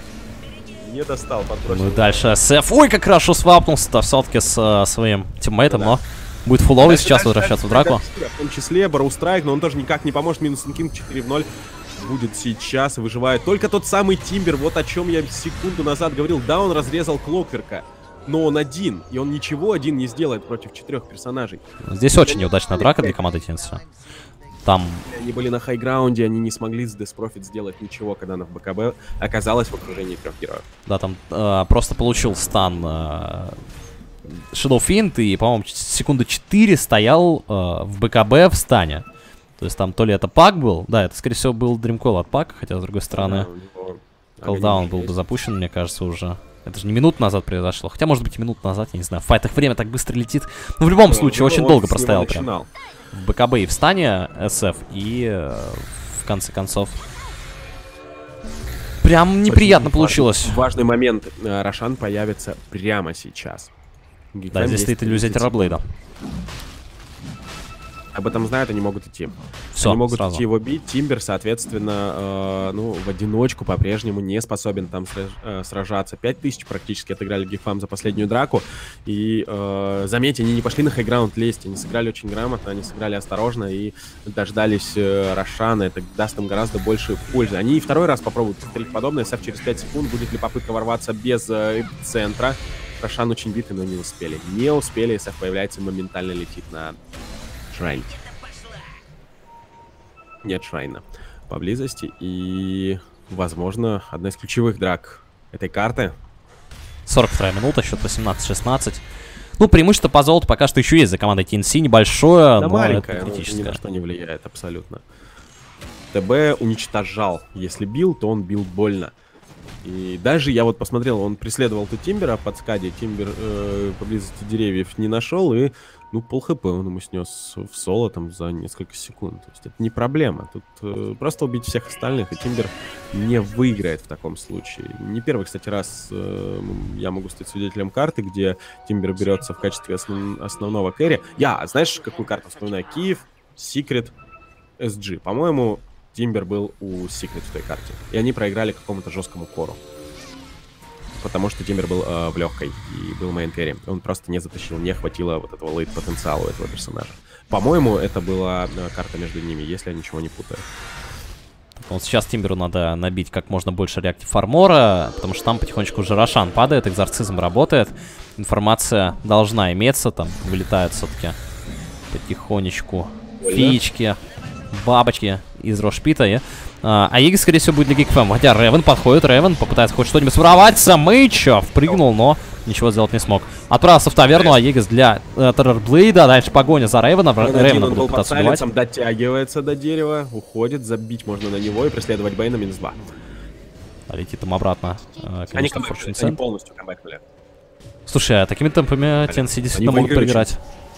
[SPEAKER 2] Не достал, подбросил.
[SPEAKER 1] Ну и дальше эс эф. Ой, как хорошо свапнулся-то все-таки с uh, своим тиммейтом, да. Но будет фуловый
[SPEAKER 2] дальше,
[SPEAKER 1] сейчас
[SPEAKER 2] дальше,
[SPEAKER 1] возвращаться
[SPEAKER 2] дальше,
[SPEAKER 1] в драку.
[SPEAKER 2] Дальше, в том числе Бароустрайк, но он тоже никак не поможет. Минус Кинг четыре в ноль будет сейчас, выживает только тот самый Тимбер. Вот о чем я секунду назад говорил. Да, он разрезал Клокверка, но он один, и он ничего один не сделает против четырех персонажей.
[SPEAKER 1] Здесь очень я неудачная драка для команды ти эн си. Там...
[SPEAKER 2] Они были на хайграунде, они не смогли с Деспрофит сделать ничего, когда она в БКБ оказалась в окружении трех героев.
[SPEAKER 1] Да, там э, просто получил стан э, Shadow Fiend и, по-моему, секунды четыре стоял э, в БКБ в стане. То есть там то ли это пак был, да, это, скорее всего, был Dreamcall от пака, хотя, с другой стороны, да, колдаун был бы запущен, мне кажется, уже. Это же не минут назад произошло, хотя, может быть, и минут назад, я не знаю. В файтах время так быстро летит. Но в любом случае, очень долго простоял прям. В БКБ и в стане эс эф, и э, в конце концов прям неприятно очень получилось.
[SPEAKER 2] Важный, важный момент. Рошан появится прямо сейчас.
[SPEAKER 1] Geekfam, да, здесь стоит иллюзия Террорблейда.
[SPEAKER 2] об этом знают, они могут идти.
[SPEAKER 1] Все,
[SPEAKER 2] они могут
[SPEAKER 1] сразу.
[SPEAKER 2] идти его бить. Тимбер, соответственно, э, ну, в одиночку по-прежнему не способен там сраж, э, сражаться. пять тысяч практически отыграли Гифам за последнюю драку. И, э, заметьте, они не пошли на хайграунд лезть. Они сыграли очень грамотно, они сыграли осторожно и дождались э, Рошана. Это даст им гораздо больше пользы. Они и второй раз попробуют повторить подобное. Сэф через пять секунд. Будет ли попытка ворваться без э, центра? Рошан очень битый, но не успели. Не успели, Сэф появляется, моментально летит на Шрайн. Нет Шрайна поблизости. И, возможно, одна из ключевых драк этой карты.
[SPEAKER 1] сорок вторая минута, счет восемнадцать шестнадцать. Ну, преимущество по золоту пока что еще есть за командой ти эн си. Небольшое,
[SPEAKER 2] Да,
[SPEAKER 1] но
[SPEAKER 2] маленькое,
[SPEAKER 1] это
[SPEAKER 2] но
[SPEAKER 1] критическое.
[SPEAKER 2] ни на что не влияет абсолютно. ТБ уничтожал. Если бил, то он бил больно. И даже я вот посмотрел, он преследовал тут Тимбера под скади. Тимбер э, поблизости деревьев не нашел. И, ну, пол хп он ему снес в соло там за несколько секунд. То есть это не проблема. Тут э, просто убить всех остальных, и Тимбер не выиграет в таком случае. Не первый, кстати, раз э, я могу стать свидетелем карты, где Тимбер берется в качестве основ... основного кэри. Я, знаешь, какую карту вспоминаю? Киев, Секрет, эс джи. По-моему, Тимбер был у Секрет в той карте. И они проиграли какому-то жесткому кору. Потому что Тимбер был э, в легкой и был мейн керри. Он просто не затащил, не хватило вот этого лейт потенциала у этого персонажа. По-моему, это была э, карта между ними, если я ничего не путаю.
[SPEAKER 1] Вот сейчас Тимберу надо набить как можно больше реактив армора, потому что там потихонечку уже Рошан падает, экзорцизм работает. Информация должна иметься, там вылетают все-таки потихонечку феечки, бабочки из Рошпита. И, а, а Егис, скорее всего, будет для Гикфэм. Хотя Ревен подходит, Ревен попытается хоть что-нибудь своровать. Самыча впрыгнул, но ничего сделать не смог. Отправился в таверну, а Егис для э, Террорблейда. Дальше погоня за Ревеном. Ревена будут пытаться убивать.
[SPEAKER 2] Дотягивается до дерева, уходит, забить можно на него и преследовать Бэйна минус два.
[SPEAKER 1] А летит там обратно. Э,
[SPEAKER 2] они, камбэкнули, они полностью камбэкнули.
[SPEAKER 1] Слушай, а такими темпами ти эн си действительно
[SPEAKER 2] они
[SPEAKER 1] могут проиграть.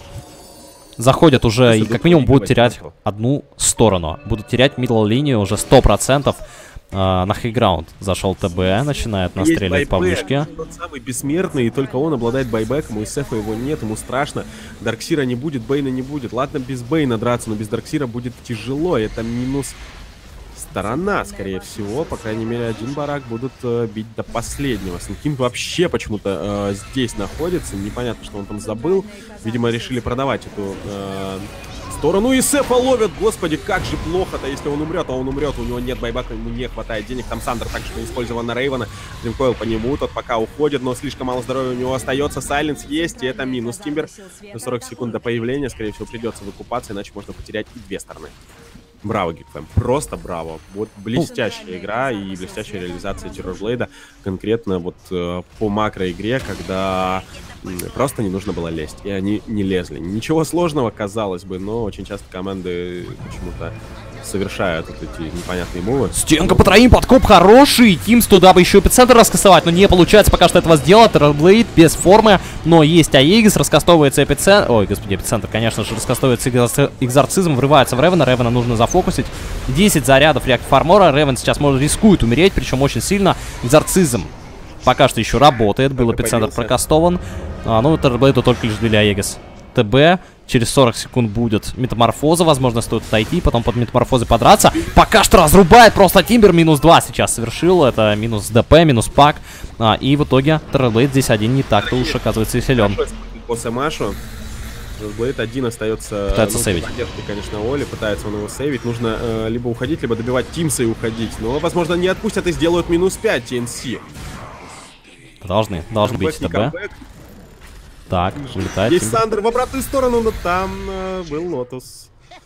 [SPEAKER 1] Заходят уже и как минимум будут терять
[SPEAKER 2] этого.
[SPEAKER 1] одну сторону. Будут терять мидл линию уже сто процентов. э, на хайграунд зашел ТБ, начинает настреливать по вышке.
[SPEAKER 2] Он тот самый бессмертный, и только он обладает байбеком. У Сефа его нет, ему страшно. Дарксира не будет, Бэйна не будет. Ладно, без Бэйна драться, но без Дарксира будет тяжело. Это минус сторона, скорее всего. По крайней мере, один барак будут э, бить до последнего. Снкинг вообще почему-то э, здесь находится. Непонятно, что он там забыл. Видимо, решили продавать эту э, сторону. И Сефа ловят. Господи, как же плохо-то, если он умрет. А он умрет, у него нет байбака, ему не хватает денег. Там Сандер также использован на Рейвена. Дримкойл по нему, тот пока уходит, но слишком мало здоровья у него остается. Сайленс есть, и это минус. Тимбер на сорок секунд до появления. Скорее всего, придется выкупаться, иначе можно потерять и две стороны. Браво, Гикфэм, просто браво. Вот блестящая игра и блестящая реализация Террорблейда. Конкретно вот э, по макроигре, когда э, просто не нужно было лезть. И они не лезли. Ничего сложного, казалось бы, но очень часто команды почему-то совершают вот эти непонятные мувы.
[SPEAKER 1] Стенка по троим, подкоп хороший. Тимс туда бы еще эпицентр раскастовать, но не получается пока что этого сделать. Террорблейд без формы, но есть Аегис, раскастовывается эпицентр. Ой, господи, эпицентр, конечно же, раскастовывается экзорцизм, врывается в Ревена. Ревена нужно зафокусить. десять зарядов реактив армора. Ревен сейчас может рискует умереть, причем очень сильно. Экзорцизм пока что еще работает. Был эпицентр прокастован. А, ну, Террорблейду только лишь для Аегис. ТБ. Через сорок секунд будет метаморфоза. Возможно, стоит отойти, потом под метаморфозой подраться. Пока что разрубает просто Тимбер. Минус два сейчас совершил. Это минус ДП, минус пак. А, и в итоге Террорблейд здесь один не так-то уж оказывается и силен.
[SPEAKER 2] По Сэмашу. Террорблейд один остается...
[SPEAKER 1] Пытается
[SPEAKER 2] ну,
[SPEAKER 1] сейвить.
[SPEAKER 2] Поддержки, конечно, Оли. Пытается он его сейвить. Нужно э, либо уходить, либо добивать Тимса и уходить. Но, возможно, не отпустят и сделают минус пять ти эн си.
[SPEAKER 1] Должны, должны быть ТБ. Так, вылетает.
[SPEAKER 2] Есть Сандер в обратную сторону, но там э, был Лотус.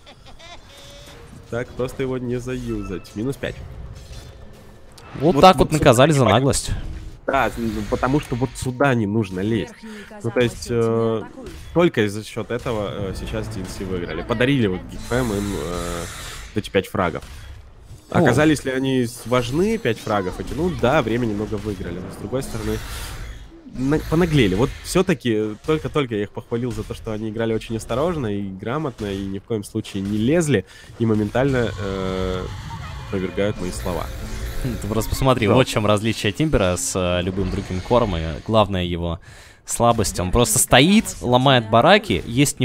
[SPEAKER 2] Так, просто его не заюзать. Минус пять.
[SPEAKER 1] Вот, вот так вот, вот наказали за наглость.
[SPEAKER 2] Да, потому что вот сюда не нужно лезть. Ну, то есть, э, только за счет этого э, сейчас ти эн си выиграли. Подарили вот Гикфэм им э, эти пять фрагов. О. Оказались ли они важны, пять фрагов эти? Ну да, время немного выиграли. Но с другой стороны... понаглели. Вот все-таки только-только я их похвалил за то, что они играли очень осторожно и грамотно, и ни в коем случае не лезли, и моментально э, опровергают мои слова.
[SPEAKER 1] Ты просто посмотри, да. Вот в чем различие Тимбера с э, любым другим кором, и главная его слабость. Он просто стоит, ломает бараки, есть у него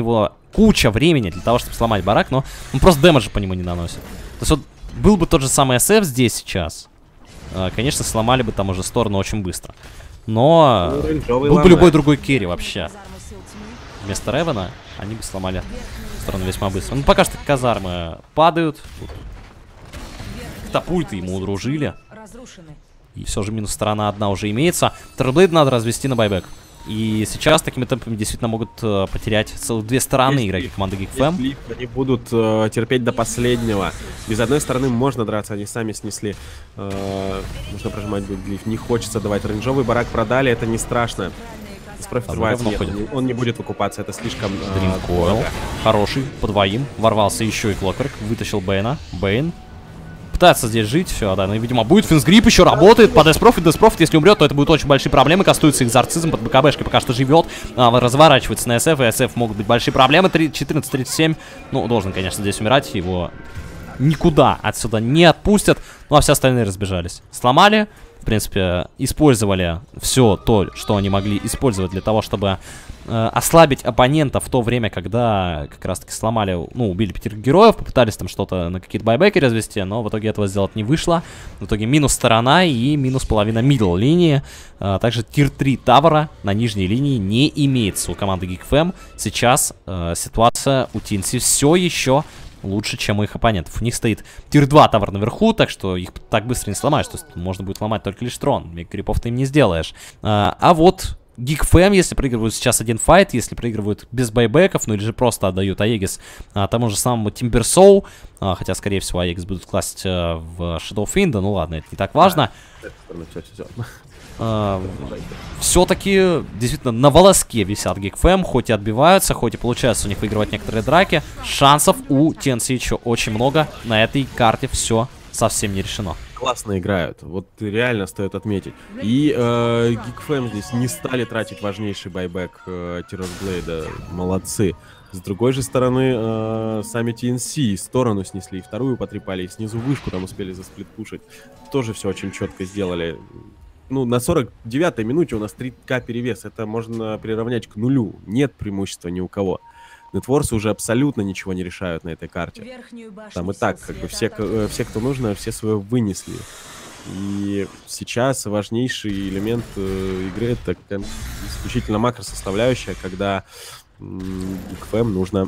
[SPEAKER 1] куча времени для того, чтобы сломать барак, но он просто дэмэджа по нему не наносит. То есть вот был бы тот же самый эс эф здесь сейчас, конечно, сломали бы там уже сторону очень быстро. Но ну, был бы любой другой керри вообще. Вместо Ревена они бы сломали сторону весьма быстро. Ну, пока что казармы падают. Катапульты ему удружили. И все же минус сторона одна уже имеется. Террорблейд надо развести на байбек. И сейчас такими темпами действительно могут э, потерять целых две стороны игроки команды GeekFam.
[SPEAKER 2] Они будут э, терпеть до последнего. Из одной стороны можно драться, они сами снесли. Э, нужно прожимать глиф. Не хочется давать. Рейнджовый барак продали, это не страшно. Спрофит рвается, нет, он, он не будет выкупаться, это слишком...
[SPEAKER 1] Дримкойл. Э, Хороший, по двоим. Ворвался еще и Клокверк, вытащил Бэйна. Бэйн пытается здесь жить, все, да, ну и, видимо, будет Финсгрип, еще работает по Деспрофит, Деспрофит, если умрет, то это будут очень большие проблемы, кастуется экзорцизм, под БКБшкой пока что живет, а, разворачивается на эс эф, и эс эф могут быть большие проблемы, четырнадцать тридцать семь, ну, должен, конечно, здесь умирать, его никуда отсюда не отпустят, ну, а все остальные разбежались. Сломали, в принципе, использовали все то, что они могли использовать для того, чтобы э, ослабить оппонента в то время, когда как раз-таки сломали, ну, убили пятерых героев, попытались там что-то на какие-то байбеки развести, но в итоге этого сделать не вышло. В итоге минус сторона и минус половина мидл линии. Э, также тир три тавера на нижней линии не имеется у команды GeekFam. Сейчас э, ситуация у ти эн си все еще лучше, чем у их оппонентов. У них стоит тир два тавер наверху, так что их так быстро не сломаешь. То есть можно будет ломать только лишь трон. Мега-крипов ты им не сделаешь. А, а вот GeekFam, если проигрывают сейчас один файт, если проигрывают без байбеков, ну или же просто отдают Аегис а, тому же самому Тимберсоу, а, хотя, скорее всего, Аегис будут класть а, в Shadow Fiend, ну ладно, это не так важно. Uh, все-таки действительно на волоске висят GeekFam, хоть и отбиваются, хоть и получается у них выигрывать некоторые драки. Шансов у ти эн си еще очень много. На этой карте все совсем не решено.
[SPEAKER 2] Классно играют, вот реально стоит отметить. И э, GeekFam здесь не стали тратить важнейший байбек э, Террорблейда. Молодцы. С другой же стороны, э, сами ти эн си сторону снесли, вторую потрепали, и снизу вышку там успели засплитпушить. Тоже все очень четко сделали. Ну, на сорок девятой минуте у нас три ка перевес. Это можно приравнять к нулю. Нет преимущества ни у кого. Нетворсы уже абсолютно ничего не решают на этой карте. Там и так, как бы, все, все, кто нужно, все свое вынесли. И сейчас важнейший элемент э, игры — это исключительно макросоставляющая, когда GeekFam нужно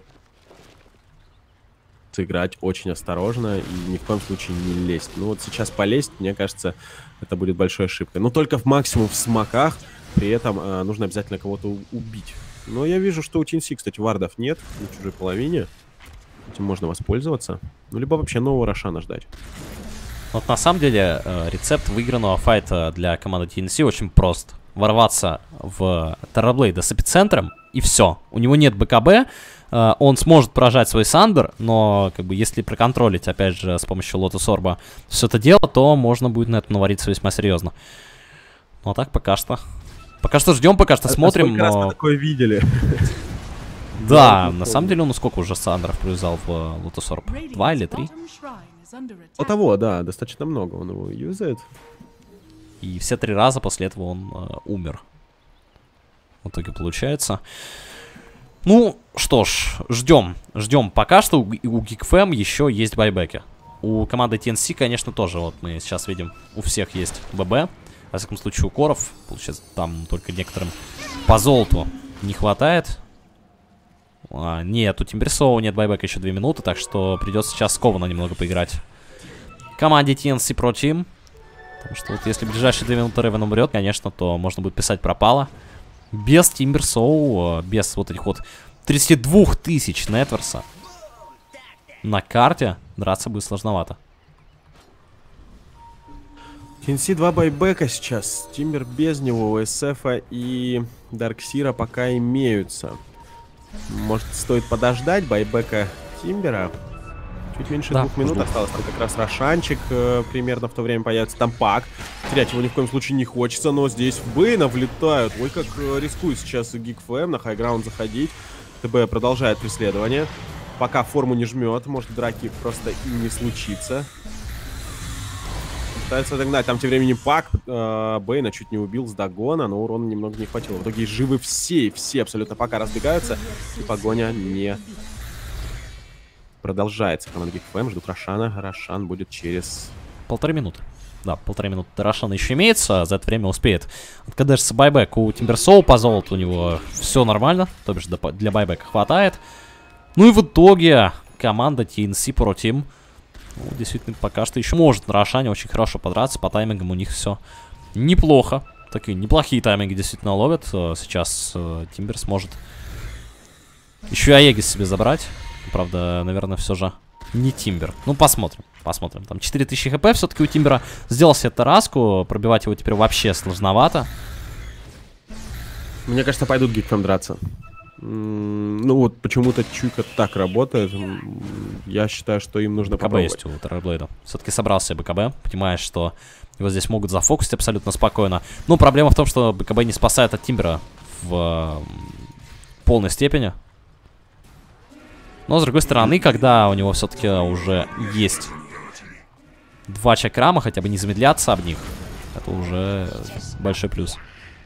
[SPEAKER 2] сыграть очень осторожно и ни в коем случае не лезть. Ну вот сейчас полезть, мне кажется, это будет большой ошибкой. Но только в максимум в смоках, при этом э, нужно обязательно кого-то убить. Но я вижу, что у ти эн си, кстати, вардов нет на чужой половине. Этим можно воспользоваться. Ну, либо вообще нового Рошана ждать.
[SPEAKER 1] Вот на самом деле э, рецепт выигранного файта для команды ти эн си очень прост. Ворваться в Террорблейда с эпицентром, и все. У него нет БКБ. Он сможет поражать свой Сандер, но как бы если проконтролить, опять же, с помощью Лотус Орба все это дело, то можно будет на это навариться весьма серьезно. Ну а так пока что. Пока что ждем, пока что а смотрим.
[SPEAKER 2] Но... раз мы такое видели.
[SPEAKER 1] Да, на самом деле он сколько уже Сандеров привязал в Лотус Орб? Два или три?
[SPEAKER 2] О того, да, достаточно много он его юзает.
[SPEAKER 1] И все три раза после этого он э, умер. В итоге получается. Ну, что ж, ждем. Ждем. Пока что у, у GeekFam еще есть байбеки. У команды ти эн си, конечно, тоже. Вот мы сейчас видим, у всех есть ББ. Во всяком случае, у коров. Получается, там только некоторым по золоту не хватает. А, нет, у Тимберсоу нет байбека еще две минуты. Так что придется сейчас скованно немного поиграть команде ти эн си про Team. Потому что вот если ближайшие две минуты Ревен умрет, конечно, то можно будет писать пропало. Без Тимберсоу, без вот этих вот тридцати двух тысяч нетверса на карте драться будет сложновато.
[SPEAKER 2] ти эн си два байбека сейчас. Тимбер без него, у эс эф и Дарксира пока имеются. Может, стоит подождать байбека Тимбера? Чуть меньше да, двух минут жду. Осталось. Там как раз Рошанчик э, примерно в то время появится. Там Пак. Терять его ни в коем случае не хочется, но здесь в Бэйна влетают. Ой, как э, рискует сейчас и GeekFam на хайграунд заходить. ТБ продолжает преследование. Пока форму не жмет, может драки просто и не случится. пытается догнать. Там тем временем Пак э, Бэйна чуть не убил с догона, но урона немного не хватило. В итоге живы все, все абсолютно пока разбегаются. И погоня не продолжается. Команда ГИКФМ ждут Рошана. Рошан будет через...
[SPEAKER 1] Полторы минуты. Да, полторы минуты до Рошана еще имеется. За это время успеет откадешиться байбек. У Тимберсоу по золоту у него все нормально. То бишь для байбека хватает. Ну и в итоге команда ти эн си Pro Team, ну, действительно, пока что еще может на Рошане очень хорошо подраться. По таймингам у них все неплохо. Такие неплохие тайминги действительно ловят. Сейчас Тимберс может еще и Аегис себе забрать. Правда, наверное, все же не Тимбер. Ну, посмотрим. Посмотрим. Там четыре тысячи хп все-таки у Тимбера. Сделал себе тараску. Пробивать его теперь вообще сложновато.
[SPEAKER 2] Мне кажется, пойдут ГИКФМ драться. Ну вот почему-то чуйка так работает. Я считаю, что им нужно
[SPEAKER 1] БКБ
[SPEAKER 2] попробовать.
[SPEAKER 1] есть у Террорблейда. Все-таки собрался БКБ. Понимаешь, что его здесь могут зафокусить абсолютно спокойно. Но проблема в том, что БКБ не спасает от Тимбера в полной степени. Но с другой стороны, когда у него все-таки уже есть два чакрама, хотя бы не замедляться об них, это уже большой плюс.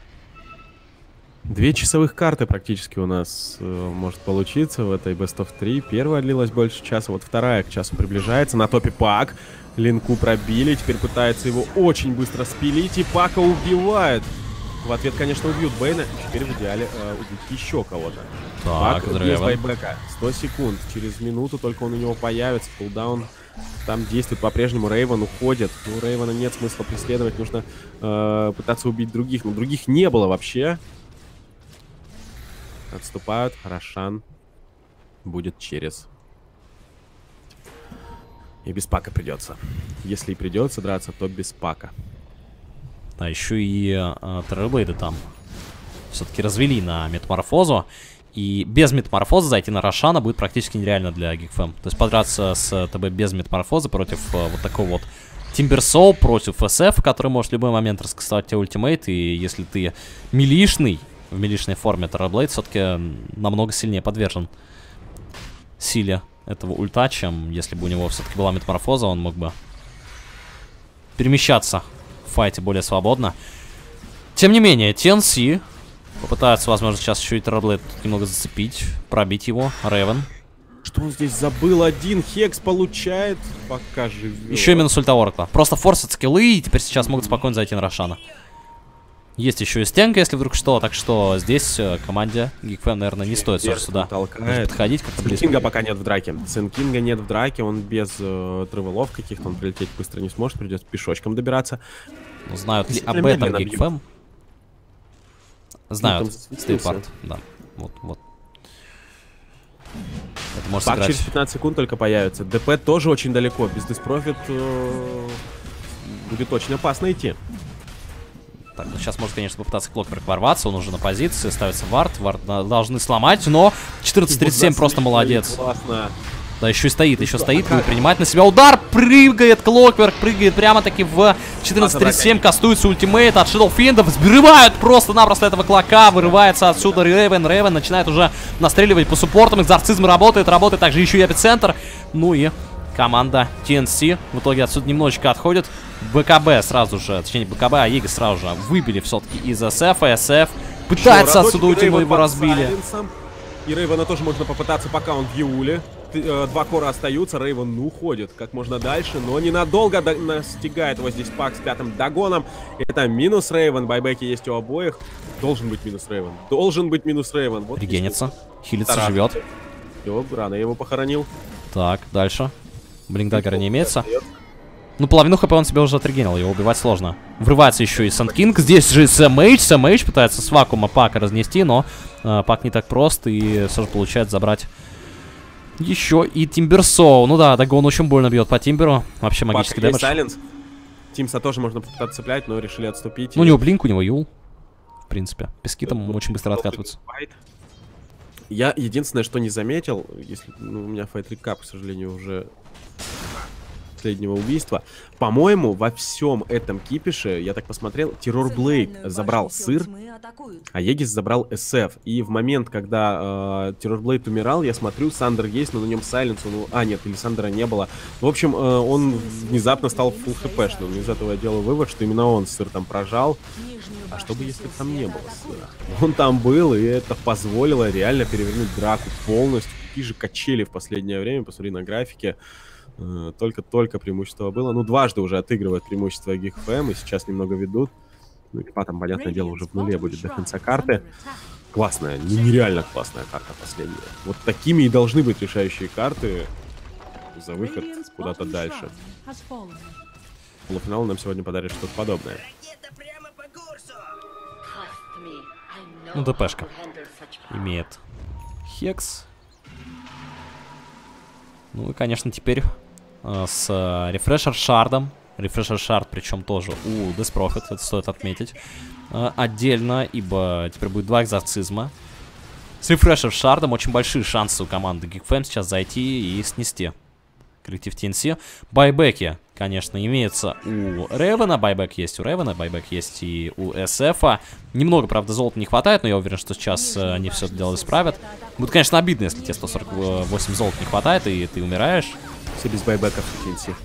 [SPEAKER 2] Две часовых карты практически у нас э, может получиться в этой Best of три. Первая длилась больше часа, вот вторая к часу приближается. На топе Пак. Линку пробили, теперь пытается его очень быстро спилить. И Пака убивает. В ответ, конечно, убьют Бэйна. Теперь в идеале э, убить еще кого-то.
[SPEAKER 1] Так,
[SPEAKER 2] Пак без байбека. сто секунд. Через минуту только он у него появится. Кулдаун там действует по-прежнему. Рейвен уходит. Ну, Рейвена нет смысла преследовать. Нужно э, пытаться убить других. Но других не было вообще. Отступают. Рошан будет через. И без Пака придется. Если и придется драться, то без Пака.
[SPEAKER 1] А еще и э, Террорблейды там все-таки развели на метаморфозу. И без метаморфоза зайти на Рошана будет практически нереально для ГИКФМ. То есть подраться с ТБ без метаморфоза против э, вот такого вот Тимберсоу против СФ, который может в любой момент раскастовать тебе ультимейт. И если ты милишный, в милишной форме, Террорблейд все-таки намного сильнее подвержен силе этого ульта, чем если бы у него все-таки была метаморфоза, он мог бы перемещаться в файте более свободно. Тем не менее, ти эн си попытается, возможно, сейчас еще и Террорблейд немного зацепить, пробить его. Рейвен.
[SPEAKER 2] Что он здесь забыл? Один Хекс получает, пока живет.
[SPEAKER 1] Еще и минус ульта Оракла. Просто форсят скиллы, и теперь сейчас могут спокойно зайти на Рошана. Есть еще и стенка, если вдруг что. Так что здесь э, команде ГИКФМ, наверное, не стоит все сюда подходить как-то близко.
[SPEAKER 2] Сенкинга пока нет в драке. Сенкинга нет в драке. Он без э, тревелов каких-то. Он прилететь быстро не сможет. Придется пешочком добираться.
[SPEAKER 1] Но знают ли об этом ГИКФМ? Знают.
[SPEAKER 2] Ну,
[SPEAKER 1] Стейпарт. Да. Вот, вот. Это может
[SPEAKER 2] Пак
[SPEAKER 1] сыграть.
[SPEAKER 2] через пятнадцать секунд только появится. ДП тоже очень далеко. Без диспрофит э, будет очень опасно идти.
[SPEAKER 1] Так, ну сейчас может, конечно, попытаться Клокверк ворваться. Он уже на позиции, ставится вард. Вард должны сломать, но четырнадцать тридцать семь просто молодец.
[SPEAKER 2] Классно.
[SPEAKER 1] Да, еще и стоит, еще стоит, будет принимать на себя удар. Прыгает Клокверк, прыгает прямо-таки в четырнадцать тридцать семь. Кастуется ультимейт от Шэдоуфиндов. Взрывают просто-напросто этого Клока. Вырывается отсюда Рейвен. Рейвен начинает уже настреливать по суппортам. Экзорцизм работает, работает также еще и эпицентр. Ну и команда ти эн си в итоге отсюда немножечко отходит. БКБ сразу же, точнее не БКБ, а Аегис сразу же выбили все-таки из СФ. И СФ пытается отсюда уйти, но его разбили.
[SPEAKER 2] И Рейвена тоже можно попытаться, пока он в Юле. Два кора остаются, Рейвен ну, уходит как можно дальше, но ненадолго настигает его здесь Пак с пятым догоном. Это минус Рейвен, байбеки есть у обоих. Должен быть минус Рейвен, должен быть минус Рейвен. Вот
[SPEAKER 1] регенится, хилится, живет.
[SPEAKER 2] Все, рано я его похоронил.
[SPEAKER 1] Так, дальше. Блинкдаггера не имеется. Ну, половину хп он себе уже отрегенил, его убивать сложно. Врывается еще и Сандкинг. Здесь же Сэмэйдж. Сэмэйдж пытается с вакуума Пака разнести, но э, Пак не так прост и все же получает забрать еще и Тимберсоу. Ну да, Дагон очень больно бьет по Тимберу. Вообще магический дэмэдж.
[SPEAKER 2] Сайленс. Тимса тоже можно попытаться цеплять, но решили отступить.
[SPEAKER 1] Ну, у него блинк, у него юл. В принципе. Пески там очень быстро откатываются.
[SPEAKER 2] Я единственное, что не заметил, если ну, у меня файт рекап, к сожалению, уже последнего убийства. По-моему, во всем этом кипише, я так посмотрел, Террорблейд забрал сыр, а Егис забрал эс эф. И в момент, когда э, Террорблейд умирал, я смотрю, Сандер есть, но на нем сайленс. Ну, а, нет, или Сандера не было. В общем, э, он внезапно стал фулл хпшным. Из этого я делаю вывод, что именно он сыр там прожал. А что бы, если там не было сыра? Он там был, и это позволило реально перевернуть драку полностью. Какие же качели в последнее время, посмотри на графике. Только-только преимущество было. Ну, дважды уже отыгрывают преимущество ГИКФМ, и сейчас немного ведут. Ну, Экипа там, понятное дело, уже в нуле будет до конца карты. Классная, нереально классная карта последняя. Вот такими и должны быть решающие карты за выход куда-то дальше. Полуфинал нам сегодня подарит что-то подобное.
[SPEAKER 1] Ну, ДПшка имеет Хекс. Ну и, конечно, теперь э, с э, Рефрешер Шардом. Рефрешер Шард, причем тоже у Деспрофит, это стоит отметить. Э, отдельно, ибо теперь будет два экзорцизма. С Рефрешер Шардом очень большие шансы у команды ГИКФМ сейчас зайти и снести коллектив ти эн си. Байбеки, конечно, имеются у Рейвена. Байбек есть у Рейвена, байбек есть и у эс эф. Немного, правда, золота не хватает, но я уверен, что сейчас э, они все это дело исправят. Будет, конечно, обидно, если тебе сто сорок восемь золота не хватает, и ты умираешь.
[SPEAKER 2] Все без байбеков в ти эн си.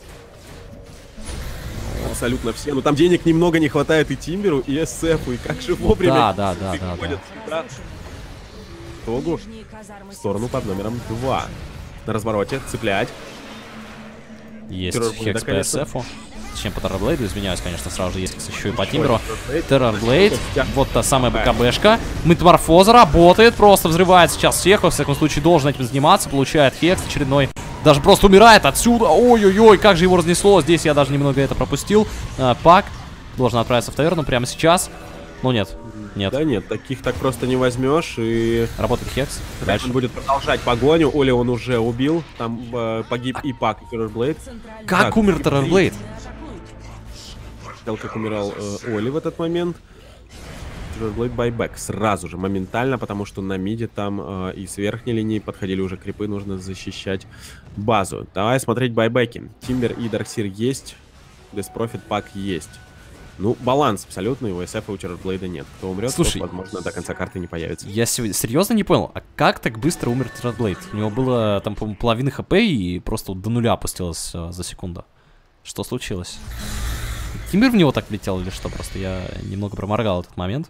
[SPEAKER 2] Абсолютно все. Но там денег немного не хватает и Тимберу, и эс эф, и как же вовремя.
[SPEAKER 1] Да, да, да, да, да.
[SPEAKER 2] да. Тогу в сторону под номером два. На развороте, цеплять.
[SPEAKER 1] Есть Хекс по эс эф. Точнее, по Террорблейду, извиняюсь, конечно, сразу же есть еще и по Тимберу. Террорблейд, вот та самая БКБшка. Метаморфоза работает, просто взрывает сейчас всех, во всяком случае должен этим заниматься, получает Хекс очередной. Даже просто умирает отсюда, ой-ой-ой, как же его разнесло, здесь я даже немного это пропустил. А, Пак должен отправиться в таверну прямо сейчас, но нет. Нет.
[SPEAKER 2] Да нет, таких так просто не возьмешь, и...
[SPEAKER 1] Работает Хекс.
[SPEAKER 2] Дальше он будет продолжать погоню. Оли он уже убил. Там э, погиб и Пак, и Террорблейд.
[SPEAKER 1] Как так, умер Террорблейд?
[SPEAKER 2] Видел, как умирал э, Оли в этот момент. Террорблейд байбек сразу же, моментально, потому что на миде там э, и с верхней линии подходили уже крипы, нужно защищать базу. Давай смотреть байбеки. Тимбер и Дарксир есть. Деспрофит, Пак есть. Ну, баланс абсолютный, у эс эф и у Террорблейда нет. Кто умрет,
[SPEAKER 1] слушай,
[SPEAKER 2] тот, возможно, до конца карты не появится.
[SPEAKER 1] Я серьезно не понял, а как так быстро умер Террорблейд? У него было там, по-моему, половина хп и просто вот до нуля опустилось а, за секунду. Что случилось? Тимбер в него так летел или что? Просто я немного проморгал этот момент.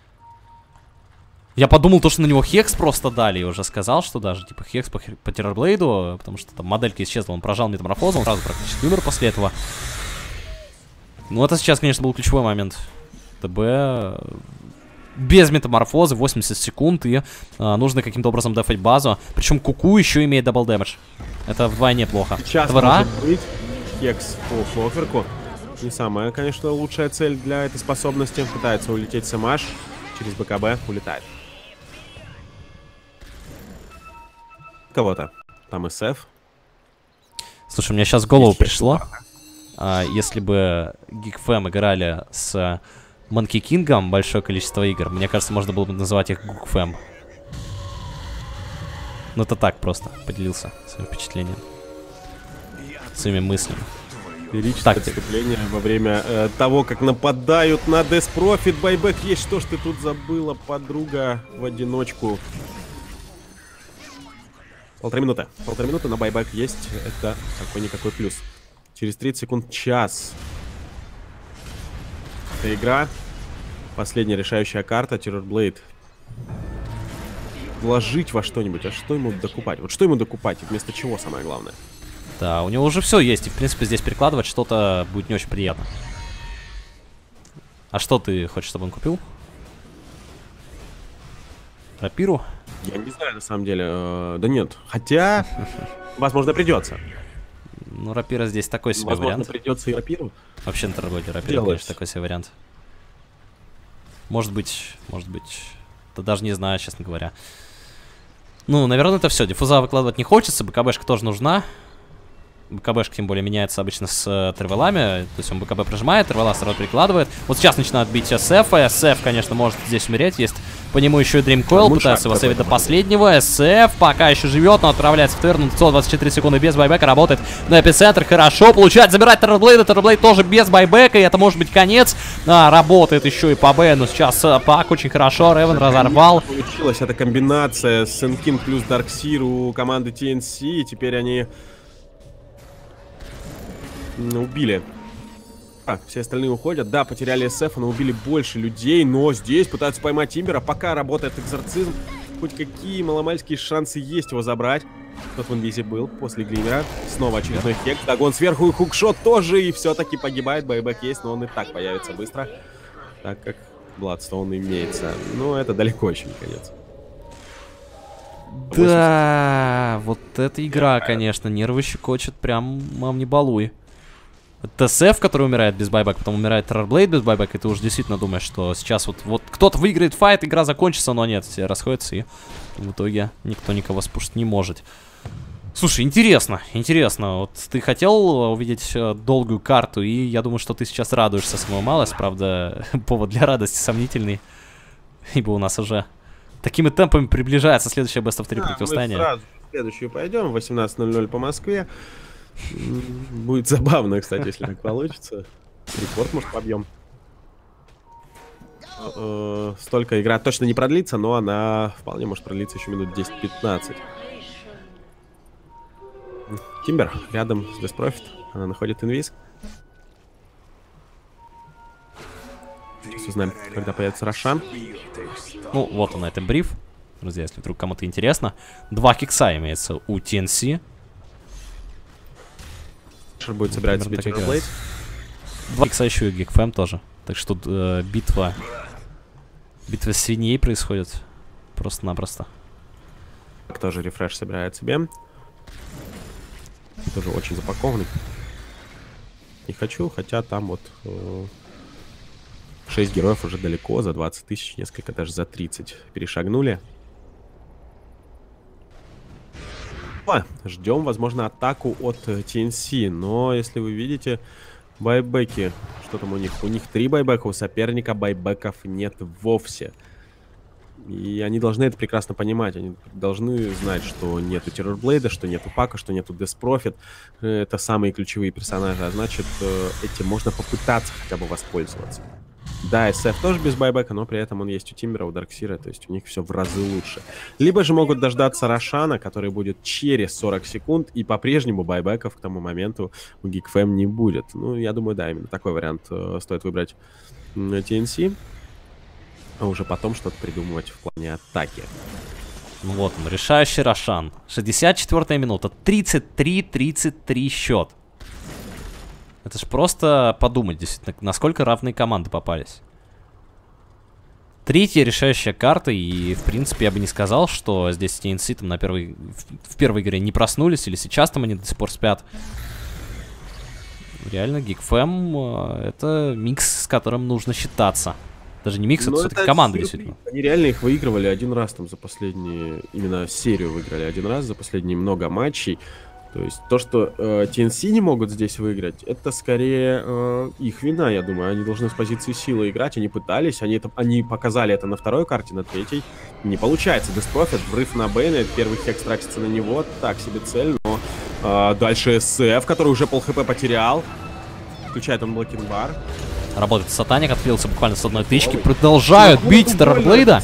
[SPEAKER 1] Я подумал, то, что на него Хекс просто дали, и уже сказал, что даже типа Хекс по, по Террорблейду, потому что там моделька исчезла, он прожал метаморфозу, он сразу практически умер после этого. Ну, это сейчас, конечно, был ключевой момент. ТБ без метаморфозы, восемьдесят секунд, и а, нужно каким-то образом дефать базу. Причем Куку еще имеет дабл дэмэдж. Это вдвойне плохо.
[SPEAKER 2] Сейчас
[SPEAKER 1] Двора.
[SPEAKER 2] может быть Хекс по флоферку. Не самая, конечно, лучшая цель для этой способности. Пытается улететь Сэмаш. Через БКБ улетает. Кого-то. Там эс эф.
[SPEAKER 1] Слушай, мне сейчас в голову пришло. А, если бы ГИКФМ играли с Monkey King'ом большое количество игр, мне кажется, можно было бы называть их ГУКФМ. Ну, это так просто. Поделился своим впечатлением. Своими мыслями.
[SPEAKER 2] Лирическое отступление во время э, того, как нападают на Деспрофит. Байбек есть. Что ж ты тут забыла, подруга, в одиночку? Полторы минуты. Полторы минуты на байбек есть. Это какой-никакой плюс. Через тридцать секунд час. Это игра. Последняя решающая карта. Террорблейд. Вложить во что-нибудь. А что ему докупать? Вот что ему докупать? И вместо чего самое главное?
[SPEAKER 1] Да, у него уже все есть. И, в принципе, здесь перекладывать что-то будет не очень приятно. А что ты хочешь, чтобы он купил? Рапиру?
[SPEAKER 2] Я не знаю, на самом деле. Э, да нет. Хотя, возможно, придется.
[SPEAKER 1] Ну, рапира здесь такой себе
[SPEAKER 2] возможно,
[SPEAKER 1] вариант.
[SPEAKER 2] Придется и рапиру.
[SPEAKER 1] Вообще на торговле рапира, конечно, такой себе вариант. Может быть, может быть. Да даже не знаю, честно говоря. Ну, наверное, это все. Диффуза выкладывать не хочется. БКБшка тоже нужна. БКБшка, тем более, меняется обычно с э, тервелами. То есть он БКБ прижимает, тервела сразу перекладывает. Вот сейчас начинают бить эс эф. эс эф, конечно, может здесь умереть. Есть По нему еще и Dream Coil пытается его сейвить до последнего. эс эф пока еще живет, но отправляется в таверну. сто двадцать четыре секунды без байбека. Работает на эпицентр. Хорошо получает. Забирать Террорблейда. Террорблейд тоже без байбека. И это может быть конец. А, работает еще и по Б. Но сейчас Пак очень хорошо. Ревен разорвал.
[SPEAKER 2] Получилась эта комбинация Сэн Кинг плюс Дарксир у команды ти эн си. И теперь они убили. А, все остальные уходят. Да, потеряли эс эф, но убили больше людей. Но здесь пытаются поймать Тимбера. Пока работает экзорцизм. Хоть какие маломальские шансы есть его забрать. Тот в инвизе был после Глимера. Снова очередной хек. Дагон сверху и хукшот тоже. И все-таки погибает. Байбек есть, но он и так появится быстро. Так как Бладстоун имеется. Но это далеко очень конец.
[SPEAKER 1] Да, вот эта игра, конечно, нервы щекочет. Прям, мам, не балуй. Это эс эф, который умирает без байбека, потом умирает Террорблейд без байбека, и ты уже действительно думаешь, что сейчас вот, вот кто-то выиграет файт, игра закончится, но нет, все расходятся, и в итоге никто никого спушить не может. Слушай, интересно, интересно, вот ты хотел увидеть долгую карту, и я думаю, что ты сейчас радуешься самого малость, правда, повод для радости сомнительный, ибо у нас уже такими темпами приближается следующее бест оф три противостояние.
[SPEAKER 2] Мы сразу в следующую пойдем, восемнадцать ноль ноль по Москве. Будет забавно, кстати, если так получится. Рекорд, может, побьем. Э-э, столько игра точно не продлится, но она вполне может продлиться еще минут десять-пятнадцать. Тимбер рядом с Деспрофит. Она находит инвиз. Сейчас узнаем, когда появится Рошан.
[SPEAKER 1] Ну, вот он, это бриф. Друзья, если вдруг кому-то интересно. Два кикса имеется у ти эн си.
[SPEAKER 2] Будет собирать себе Террорблейд.
[SPEAKER 1] Два икса еще и Гикфэм тоже. Так что э, битва Битва свиней происходит просто-напросто.
[SPEAKER 2] Тоже рефреш собирает себе. Тоже очень запакованный. Не хочу, хотя там вот э, шесть героев уже далеко, за двадцать тысяч, несколько даже за тридцать перешагнули. Ждем, возможно, атаку от ти эн си. Но, если вы видите, байбеки. Что там у них? У них три байбека, у соперника байбеков нет вовсе. И они должны это прекрасно понимать. Они должны знать, что нету Террорблейда, что нету Пака, что нету Деспрофит. Это самые ключевые персонажи. А значит, этим можно попытаться хотя бы воспользоваться. Да, эс эф тоже без байбека, но при этом он есть у Тимбера, у Дарксира, то есть у них все в разы лучше. Либо же могут дождаться Рошана, который будет через сорок секунд, и по-прежнему байбеков к тому моменту у Гикфэм не будет. Ну, я думаю, да, именно такой вариант э, стоит выбрать ти эн си, а уже потом что-то придумывать в плане атаки.
[SPEAKER 1] Ну вот он, решающий Рошан. шестьдесят четвёртая минута, тридцать три тридцать три счет. Это ж просто подумать, действительно, насколько равные команды попались. Третья решающая карта, и, в принципе, я бы не сказал, что здесь ти эн си там на первой, в, в первой игре не проснулись, или сейчас там они до сих пор спят. Реально, Гикфэм — это микс, с которым нужно считаться. Даже не микс, это все-таки команда, действительно.
[SPEAKER 2] Они реально их выигрывали один раз там за последние, именно серию выиграли один раз за последние много матчей. То есть то, что э, ти эн си не могут здесь выиграть, это скорее э, их вина, я думаю. Они должны с позиции силы играть, они пытались, они, это, они показали это на второй карте, на третьей. Не получается. Деспрофит, врыв на Бэйна, первый хекс тратится на него, так себе цель, но э, дальше эс эф, который уже пол хп потерял. Включает он блокинг-бар.
[SPEAKER 1] Работает Сатаник, отклеился буквально с одной тычки. Продолжают бить Террорблейда.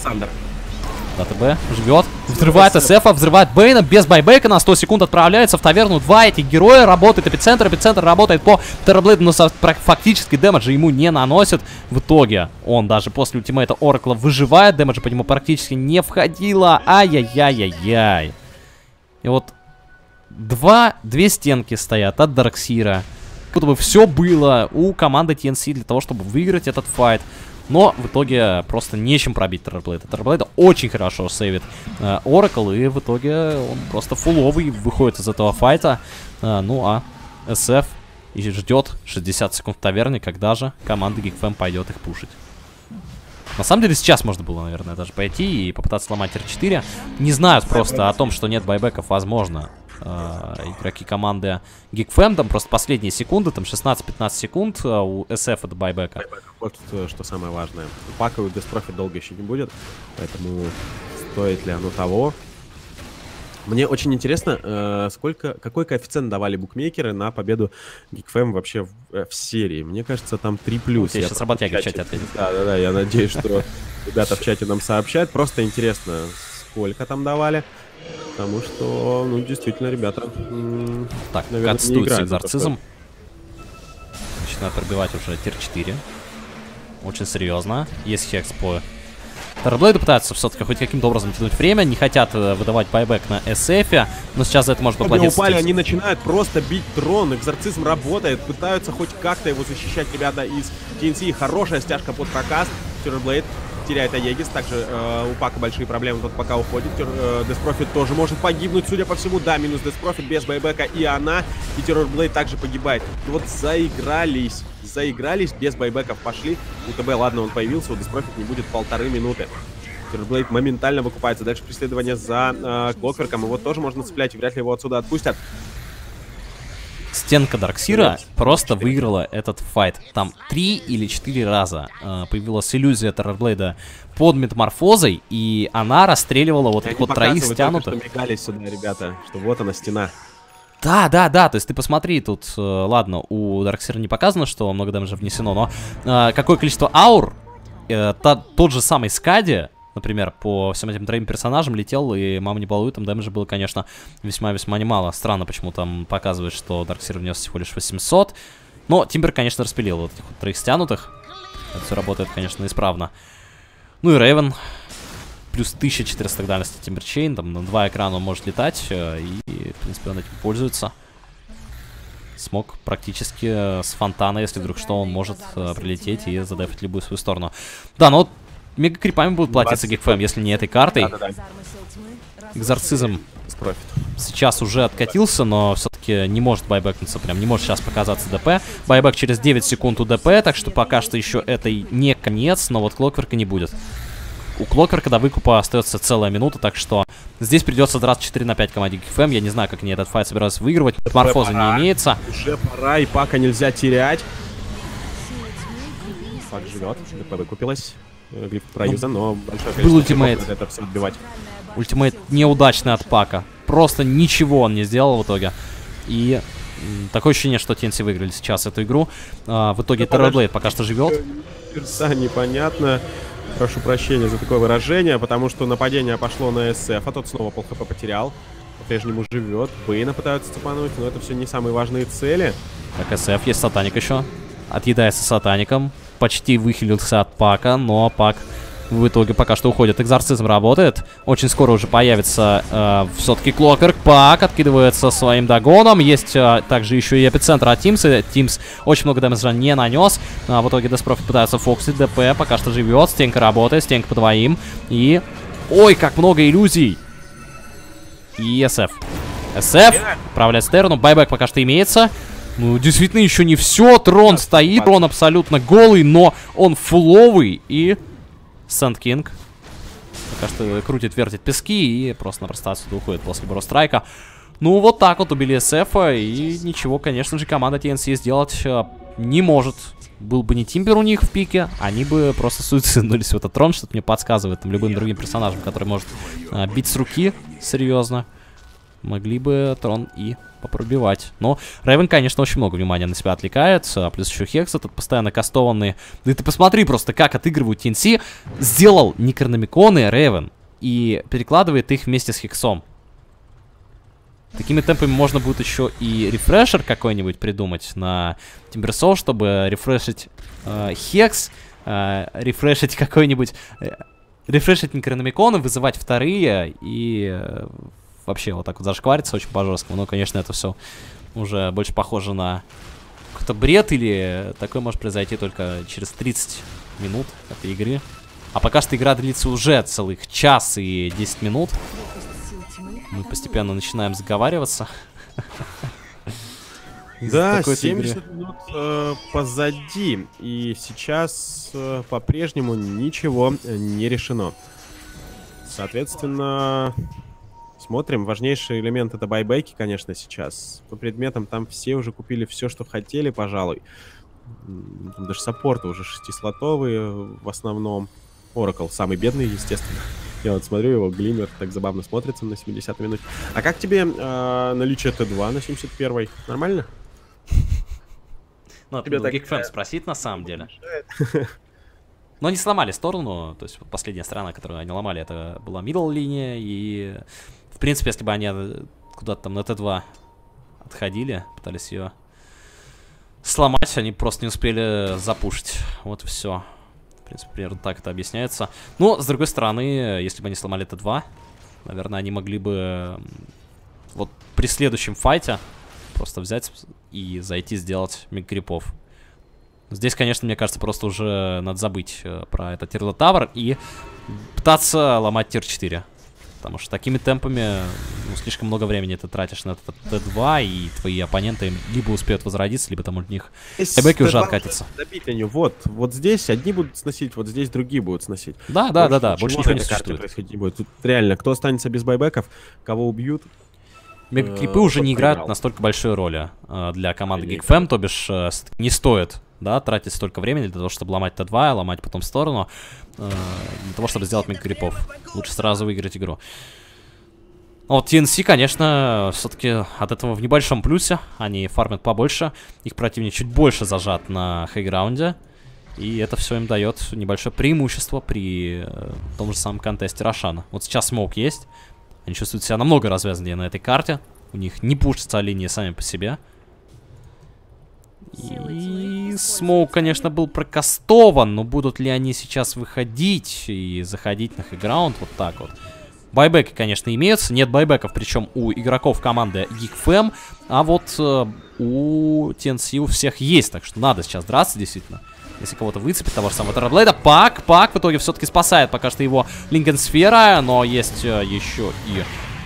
[SPEAKER 1] ДТБ живет, взрывает эс эф, взрывает Бэйна без байбека, на сто секунд отправляется в таверну. Два этих героя, работает эпицентр, эпицентр работает по Террорблейду, но фактически дэмэджа ему не наносит. В итоге он даже после ультимейта Оракла выживает, дэмэджа по нему практически не входило. Ай-яй-яй-яй-яй. И вот два, две стенки стоят от Дарксира. Будто бы все было у команды ти эн си для того, чтобы выиграть этот файт. Но в итоге просто нечем пробить Террорблейда. Террорблейда очень хорошо сейвит Оракл, э, и в итоге он просто фуловый выходит из этого файта. Э, ну а эс эф и ждет шестьдесят секунд в таверне, когда же команда Гикфэм пойдет их пушить. На самом деле сейчас можно было, наверное, даже пойти и попытаться сломать эр четыре. Не знают просто о том, что нет байбеков, возможно. э, игроки команды Geekfam. Там просто последние секунды, там шестнадцать-пятнадцать секунд э, у эс эф до байбека.
[SPEAKER 2] Вот что самое важное. У Пака и у Деспрофит долго еще не будет, поэтому стоит ли оно того? Мне очень интересно, э, сколько, какой коэффициент давали букмекеры на победу Geekfam вообще в, э, в серии. Мне кажется, там три плюс.
[SPEAKER 1] Я сейчас работяги в чате ответит.
[SPEAKER 2] Да-да-да, я надеюсь, что ребята в чате нам сообщают. Просто интересно, сколько там давали. Потому что, ну, действительно, ребята,
[SPEAKER 1] так, отстует с экзорцизм. Начинает пробивать уже тир четыре. Очень серьезно. Есть хекс по Terrorblade, пытаются все-таки хоть каким-то образом тянуть время, не хотят выдавать байбек на эс эф, но сейчас за это может поплатиться.
[SPEAKER 2] Упали, они начинают просто бить трон, экзорцизм работает, пытаются хоть как-то его защищать ребята из ти эн си. Хорошая стяжка под прокаст. Terrorblade теряет Аегис, также э, у Пака большие проблемы, тот пока уходит. Деспрофит тоже может погибнуть, судя по всему. Да, минус Деспрофит без байбека и она, и Terrorblade также погибает. И вот заигрались. Заигрались, без байбеков пошли. У ТБ, ладно, он появился, у Деспрофит не будет полторы минуты. Terrorblade моментально выкупается. Дальше преследование за э, Клокверком. Его тоже можно цеплять, и вряд ли его отсюда отпустят.
[SPEAKER 1] Стенка Дарксира просто выиграла этот файт. Там три или четыре раза э, появилась иллюзия Terrorblade под метаморфозой, и она расстреливала вот этих вот троих стянутых.
[SPEAKER 2] Что мигались сюда, ребята, что вот она стена.
[SPEAKER 1] Да, да, да, то есть ты посмотри, тут, э, ладно, у Дарксира не показано, что много дэмэджа внесено, но э, какое количество аур, э, та, тот же самый Скади, например, по всем этим троим персонажам летел, и мама не балует, там дэмэджа было, конечно, весьма-весьма немало. Странно, почему там показывает, что Дарксир внес всего лишь восемьсот, но Тимбер, конечно, распилил вот этих вот троих стянутых, это все работает, конечно, исправно. Ну и Рейвен. Плюс тысяча четыреста дальности Тимберчейн, там на два экрана он может летать, и, в принципе, он этим пользуется. Смог практически с фонтана, если вдруг что, он может э, прилететь и задефать любую свою сторону. Да, но мега крипами будут платиться Geekfam, если не этой картой. Да, да, да. Экзорцизм сейчас уже откатился, но все-таки не может байбэкнуться, прям не может сейчас показаться ДП. Байбэк через девять секунд у ДП, так что пока что еще это не конец, но вот Клокверка не будет. У Клокверка до выкупа остается целая минута, так что здесь придется драться четыре на пять команде Geekfam. Я не знаю, как они этот файт собираются выигрывать. Метаморфоза не имеется.
[SPEAKER 2] Уже пора, и Пака нельзя терять. Пак живет, ДП выкупилась. Глиф проюзан, но большое количество
[SPEAKER 1] был ультимейт.
[SPEAKER 2] Это все отбивать.
[SPEAKER 1] Ультимейт неудачный от Пака. Просто ничего он не сделал в итоге. И такое ощущение, что ти эн си выиграли сейчас эту игру. А, в итоге Terrorblade пока что живет.
[SPEAKER 2] Перса непонятно. Прошу прощения за такое выражение, потому что нападение пошло на эс эф, а тот снова пол хп потерял. По-прежнему живет. Бейна пытаются цепануть, но это все не самые важные цели.
[SPEAKER 1] Так, эс эф, есть Сатаник еще. Отъедается Сатаником. Почти выхилился от Пака, но Пак в итоге пока что уходит. Экзорцизм работает. Очень скоро уже появится э, все-таки Клокверк. Пак откидывается своим догоном. Есть э, также еще и эпицентр от Тимса. Тимс очень много дэмэджа не нанес. А в итоге Деспрофит пытается фоксить. ДП пока что живет. Стенка работает. Стенка по двоим. И... Ой, как много иллюзий. И эс эф. эс эф управляет Стерну. Байбек пока что имеется. Ну, действительно, еще не все. Трон стоит. Трон абсолютно голый, но он фуловый. И... Сэнд Кинг пока что крутит, вертит пески и просто-напросто отсюда уходит после Брострайка. Ну, вот так вот убили эс эф, и ничего, конечно же, команда ти эн си сделать э, не может. Был бы не Тимбер у них в пике, они бы просто суициднулись в этот трон, что-то мне подсказывает там любым другим персонажам, который может э, бить с руки, серьезно. Могли бы трон и попробивать. Но Рейвен, конечно, очень много внимания на себя отвлекает. А плюс еще Хекс этот постоянно кастованный. Да и ты посмотри просто, как отыгрывают ти эн си. Сделал Некрономиконы Рейвен и перекладывает их вместе с Хексом. Такими темпами можно будет еще и рефрешер какой-нибудь придумать на Тимберсол, чтобы рефрешить э, Хекс, э, рефрешить какой-нибудь... Э, рефрешить Некрономиконы, вызывать вторые и... Э, вообще вот так вот зашквариться очень по-жесткому. Но, конечно, это все уже больше похоже на какой-то бред. Или такое может произойти только через тридцать минут этой игры. А пока что игра длится уже целых час и десять минут. Мы постепенно начинаем заговариваться.
[SPEAKER 2] Да, семьдесят минут э, позади. И сейчас э, по-прежнему ничего не решено. Соответственно... Смотрим. Важнейший элемент — это байбеки, конечно, сейчас. По предметам там все уже купили все, что хотели, пожалуй. Там даже саппорты уже шестислотовые в основном. Oracle самый бедный, естественно. Я вот смотрю, его Глиммер так забавно смотрится на семидесятой минуте. А как тебе э, наличие Т два на семьдесят первой? Нормально?
[SPEAKER 1] Ну, это Geekfam спросить на самом деле. Но они сломали сторону, то есть последняя сторона, которую они ломали, это была middle линия, и в принципе, если бы они куда-то там на Т два отходили, пытались ее сломать, они просто не успели запушить. Вот и все. В принципе, примерно так это объясняется. Но, с другой стороны, если бы они сломали Т два, наверное, они могли бы вот при следующем файте просто взять и зайти сделать миг-крипов. Здесь, конечно, мне кажется, просто уже надо забыть э, про этот Тир Тавр и пытаться ломать Тир четыре. Потому что такими темпами, ну, слишком много времени ты тратишь на этот Т два, и твои оппоненты либо успеют возродиться, либо там у них байбеки уже откатятся.
[SPEAKER 2] Добить они. Вот, вот здесь одни будут сносить, вот здесь другие будут сносить.
[SPEAKER 1] Да, да, да, да, больше ничего не существует.
[SPEAKER 2] Происходить не будет. Тут реально, кто останется без байбеков, кого убьют.
[SPEAKER 1] Мега-крипы уже не играют настолько большой роли э, для команды Geekfam, то бишь э, не стоит, да, тратить столько времени для того, чтобы ломать Т два, ломать потом в сторону, э, для того, чтобы сделать мега-крипов. Лучше сразу выиграть игру. Вот Ти Эн Си, конечно, все-таки от этого в небольшом плюсе. Они фармят побольше, их противник чуть больше зажат на хейграунде. И это все им дает небольшое преимущество при э, том же самом контесте Рошана. Вот сейчас смоук есть. Они чувствуют себя намного развязаннее на этой карте. У них не пушатся линии сами по себе. И смоук, конечно, был прокастован, но будут ли они сейчас выходить и заходить на хейграунд вот так вот? Байбеки, конечно, имеются. Нет байбеков, причем у игроков команды Geekfam. А вот э, у Ти Эн Си у всех есть, так что надо сейчас драться, действительно. Если кого-то выцепит, того же самого Террорблейда. Пак, Пак в итоге все-таки спасает пока что его Линкенсфера, но есть э, еще и...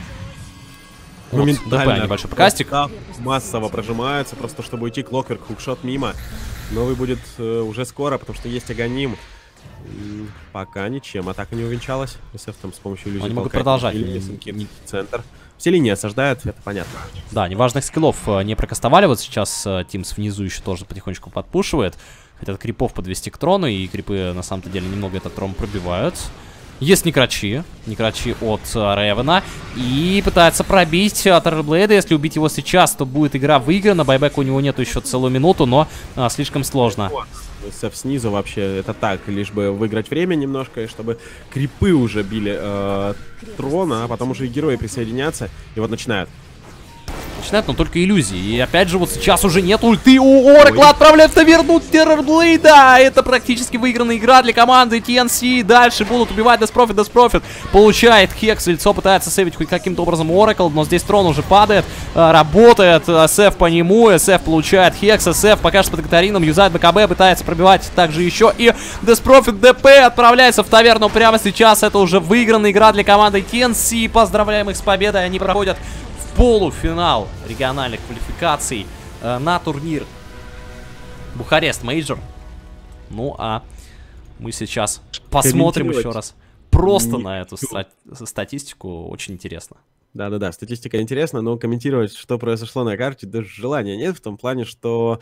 [SPEAKER 1] Вот, ДП, небольшой покастик.
[SPEAKER 2] Массово прожимаются, просто чтобы уйти. Клокверк, хукшот мимо. Новый будет э, уже скоро, потому что есть Аганим. И пока ничем. Атака не увенчалась. СФ там с помощью иллюзий.
[SPEAKER 1] Они могут продолжать.
[SPEAKER 2] Не... Центр. Все линии осаждают, это понятно.
[SPEAKER 1] Да, неважных скиллов э, не прокастовали. Вот сейчас э, Тимс внизу еще тоже потихонечку подпушивает. Хотят крипов подвести к трону, и крипы на самом-то деле немного этот трон пробивают. Есть некрачи, некрачи от uh, Ревена, и пытается пробить uh, Террорблейда. Если убить его сейчас, то будет игра выиграна. Байбека у него нету еще целую минуту, но uh, слишком сложно.
[SPEAKER 2] СФ снизу вообще это так, лишь бы выиграть время немножко, и чтобы крипы уже били э, трона, а потом уже и герои присоединятся, и вот начинают.
[SPEAKER 1] Начинают, но только иллюзии. И опять же, вот сейчас уже нет ульты у Оракла. Отправляются вернуть Террорблейда. Это практически выигранная игра для команды Ти Эн Си. Дальше будут убивать Деспрофит. Деспрофит получает хекс. Лицо пытается сейвить хоть каким-то образом Оракл, но здесь трон уже падает. Работает СФ по нему. СФ получает хекс. СФ пока что под Катарином юзает БКБ. Пытается пробивать также еще. И Деспрофит ДП отправляется в таверну прямо сейчас. Это уже выигранная игра для команды Ти Эн Си. Поздравляем их с победой. Они проходят полуфинал региональных квалификаций э, на турнир Бухарест Мейджор. Ну а мы сейчас посмотрим еще раз просто не... на эту стат статистику. Очень интересно.
[SPEAKER 2] Да-да-да, статистика интересна, но комментировать, что произошло на карте, даже желания нет, в том плане, что...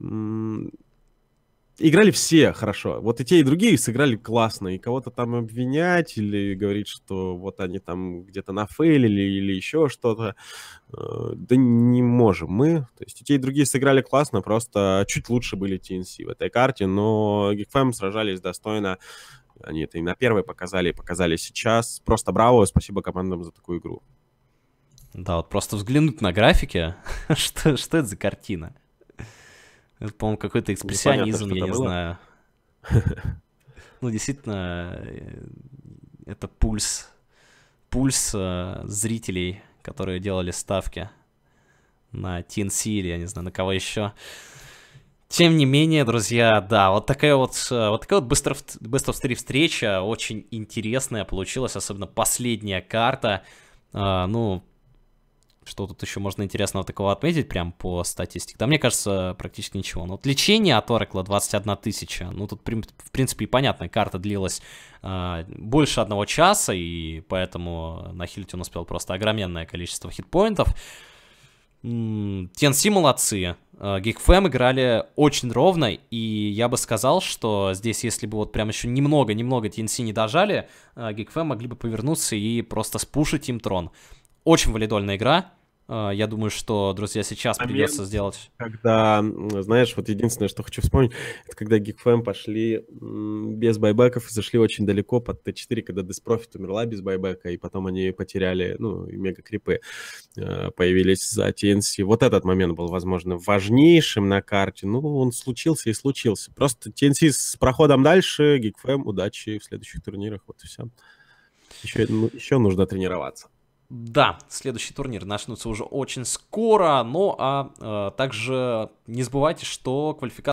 [SPEAKER 2] Играли все хорошо. Вот и те, и другие сыграли классно. И кого-то там обвинять или говорить, что вот они там где-то нафейлили или еще что-то. Да не можем мы. То есть и те, и другие сыграли классно, просто чуть лучше были Ти Эн Си в этой карте. Но Geekfam сражались достойно. Они это и на первой показали, и показали сейчас. Просто браво, спасибо командам за такую игру.
[SPEAKER 1] Да, вот просто взглянуть на графики. что, что это за картина? Это, по-моему, какой-то экспрессионизм, я не знаю. Ну, действительно, это пульс. Пульс э, зрителей, которые делали ставки на Ти Эн Си или, я не знаю, на кого еще. Тем не менее, друзья, да, вот такая вот, вот такая вот быстро, быстро встреча, очень интересная получилась, особенно последняя карта. Э, ну... Что тут еще можно интересного такого отметить, прям по статистике? Да, мне кажется, практически ничего. Но вот лечение от Oracle двадцать одна тысяча. Ну, тут, в принципе, и понятно, карта длилась э, больше одного часа, и поэтому нахилить он успел просто огроменное количество хитпоинтов. ти эн си молодцы. Geek эф эм играли очень ровно, и я бы сказал, что здесь, если бы вот прям еще немного-немного ти эн си не дожали, Geek эф эм могли бы повернуться и просто спушить им трон. Очень валидольная игра. Я думаю, что, друзья, сейчас
[SPEAKER 2] Момент,
[SPEAKER 1] придется сделать...
[SPEAKER 2] Когда, знаешь, вот единственное, что хочу вспомнить, это когда Geek эф эм пошли без байбеков и зашли очень далеко под тэ четыре, когда Disprofit умерла без байбека, и потом они потеряли, ну, и мега-крипы появились за ти эн си. Вот этот момент был, возможно, важнейшим на карте. Ну, он случился и случился. Просто ти эн си с проходом дальше, Geek эф эм, удачи в следующих турнирах, вот и все. Еще, ну, еще нужно тренироваться.
[SPEAKER 1] Да, следующий турнир начнутся уже очень скоро, ну а э, также не забывайте, что квалификация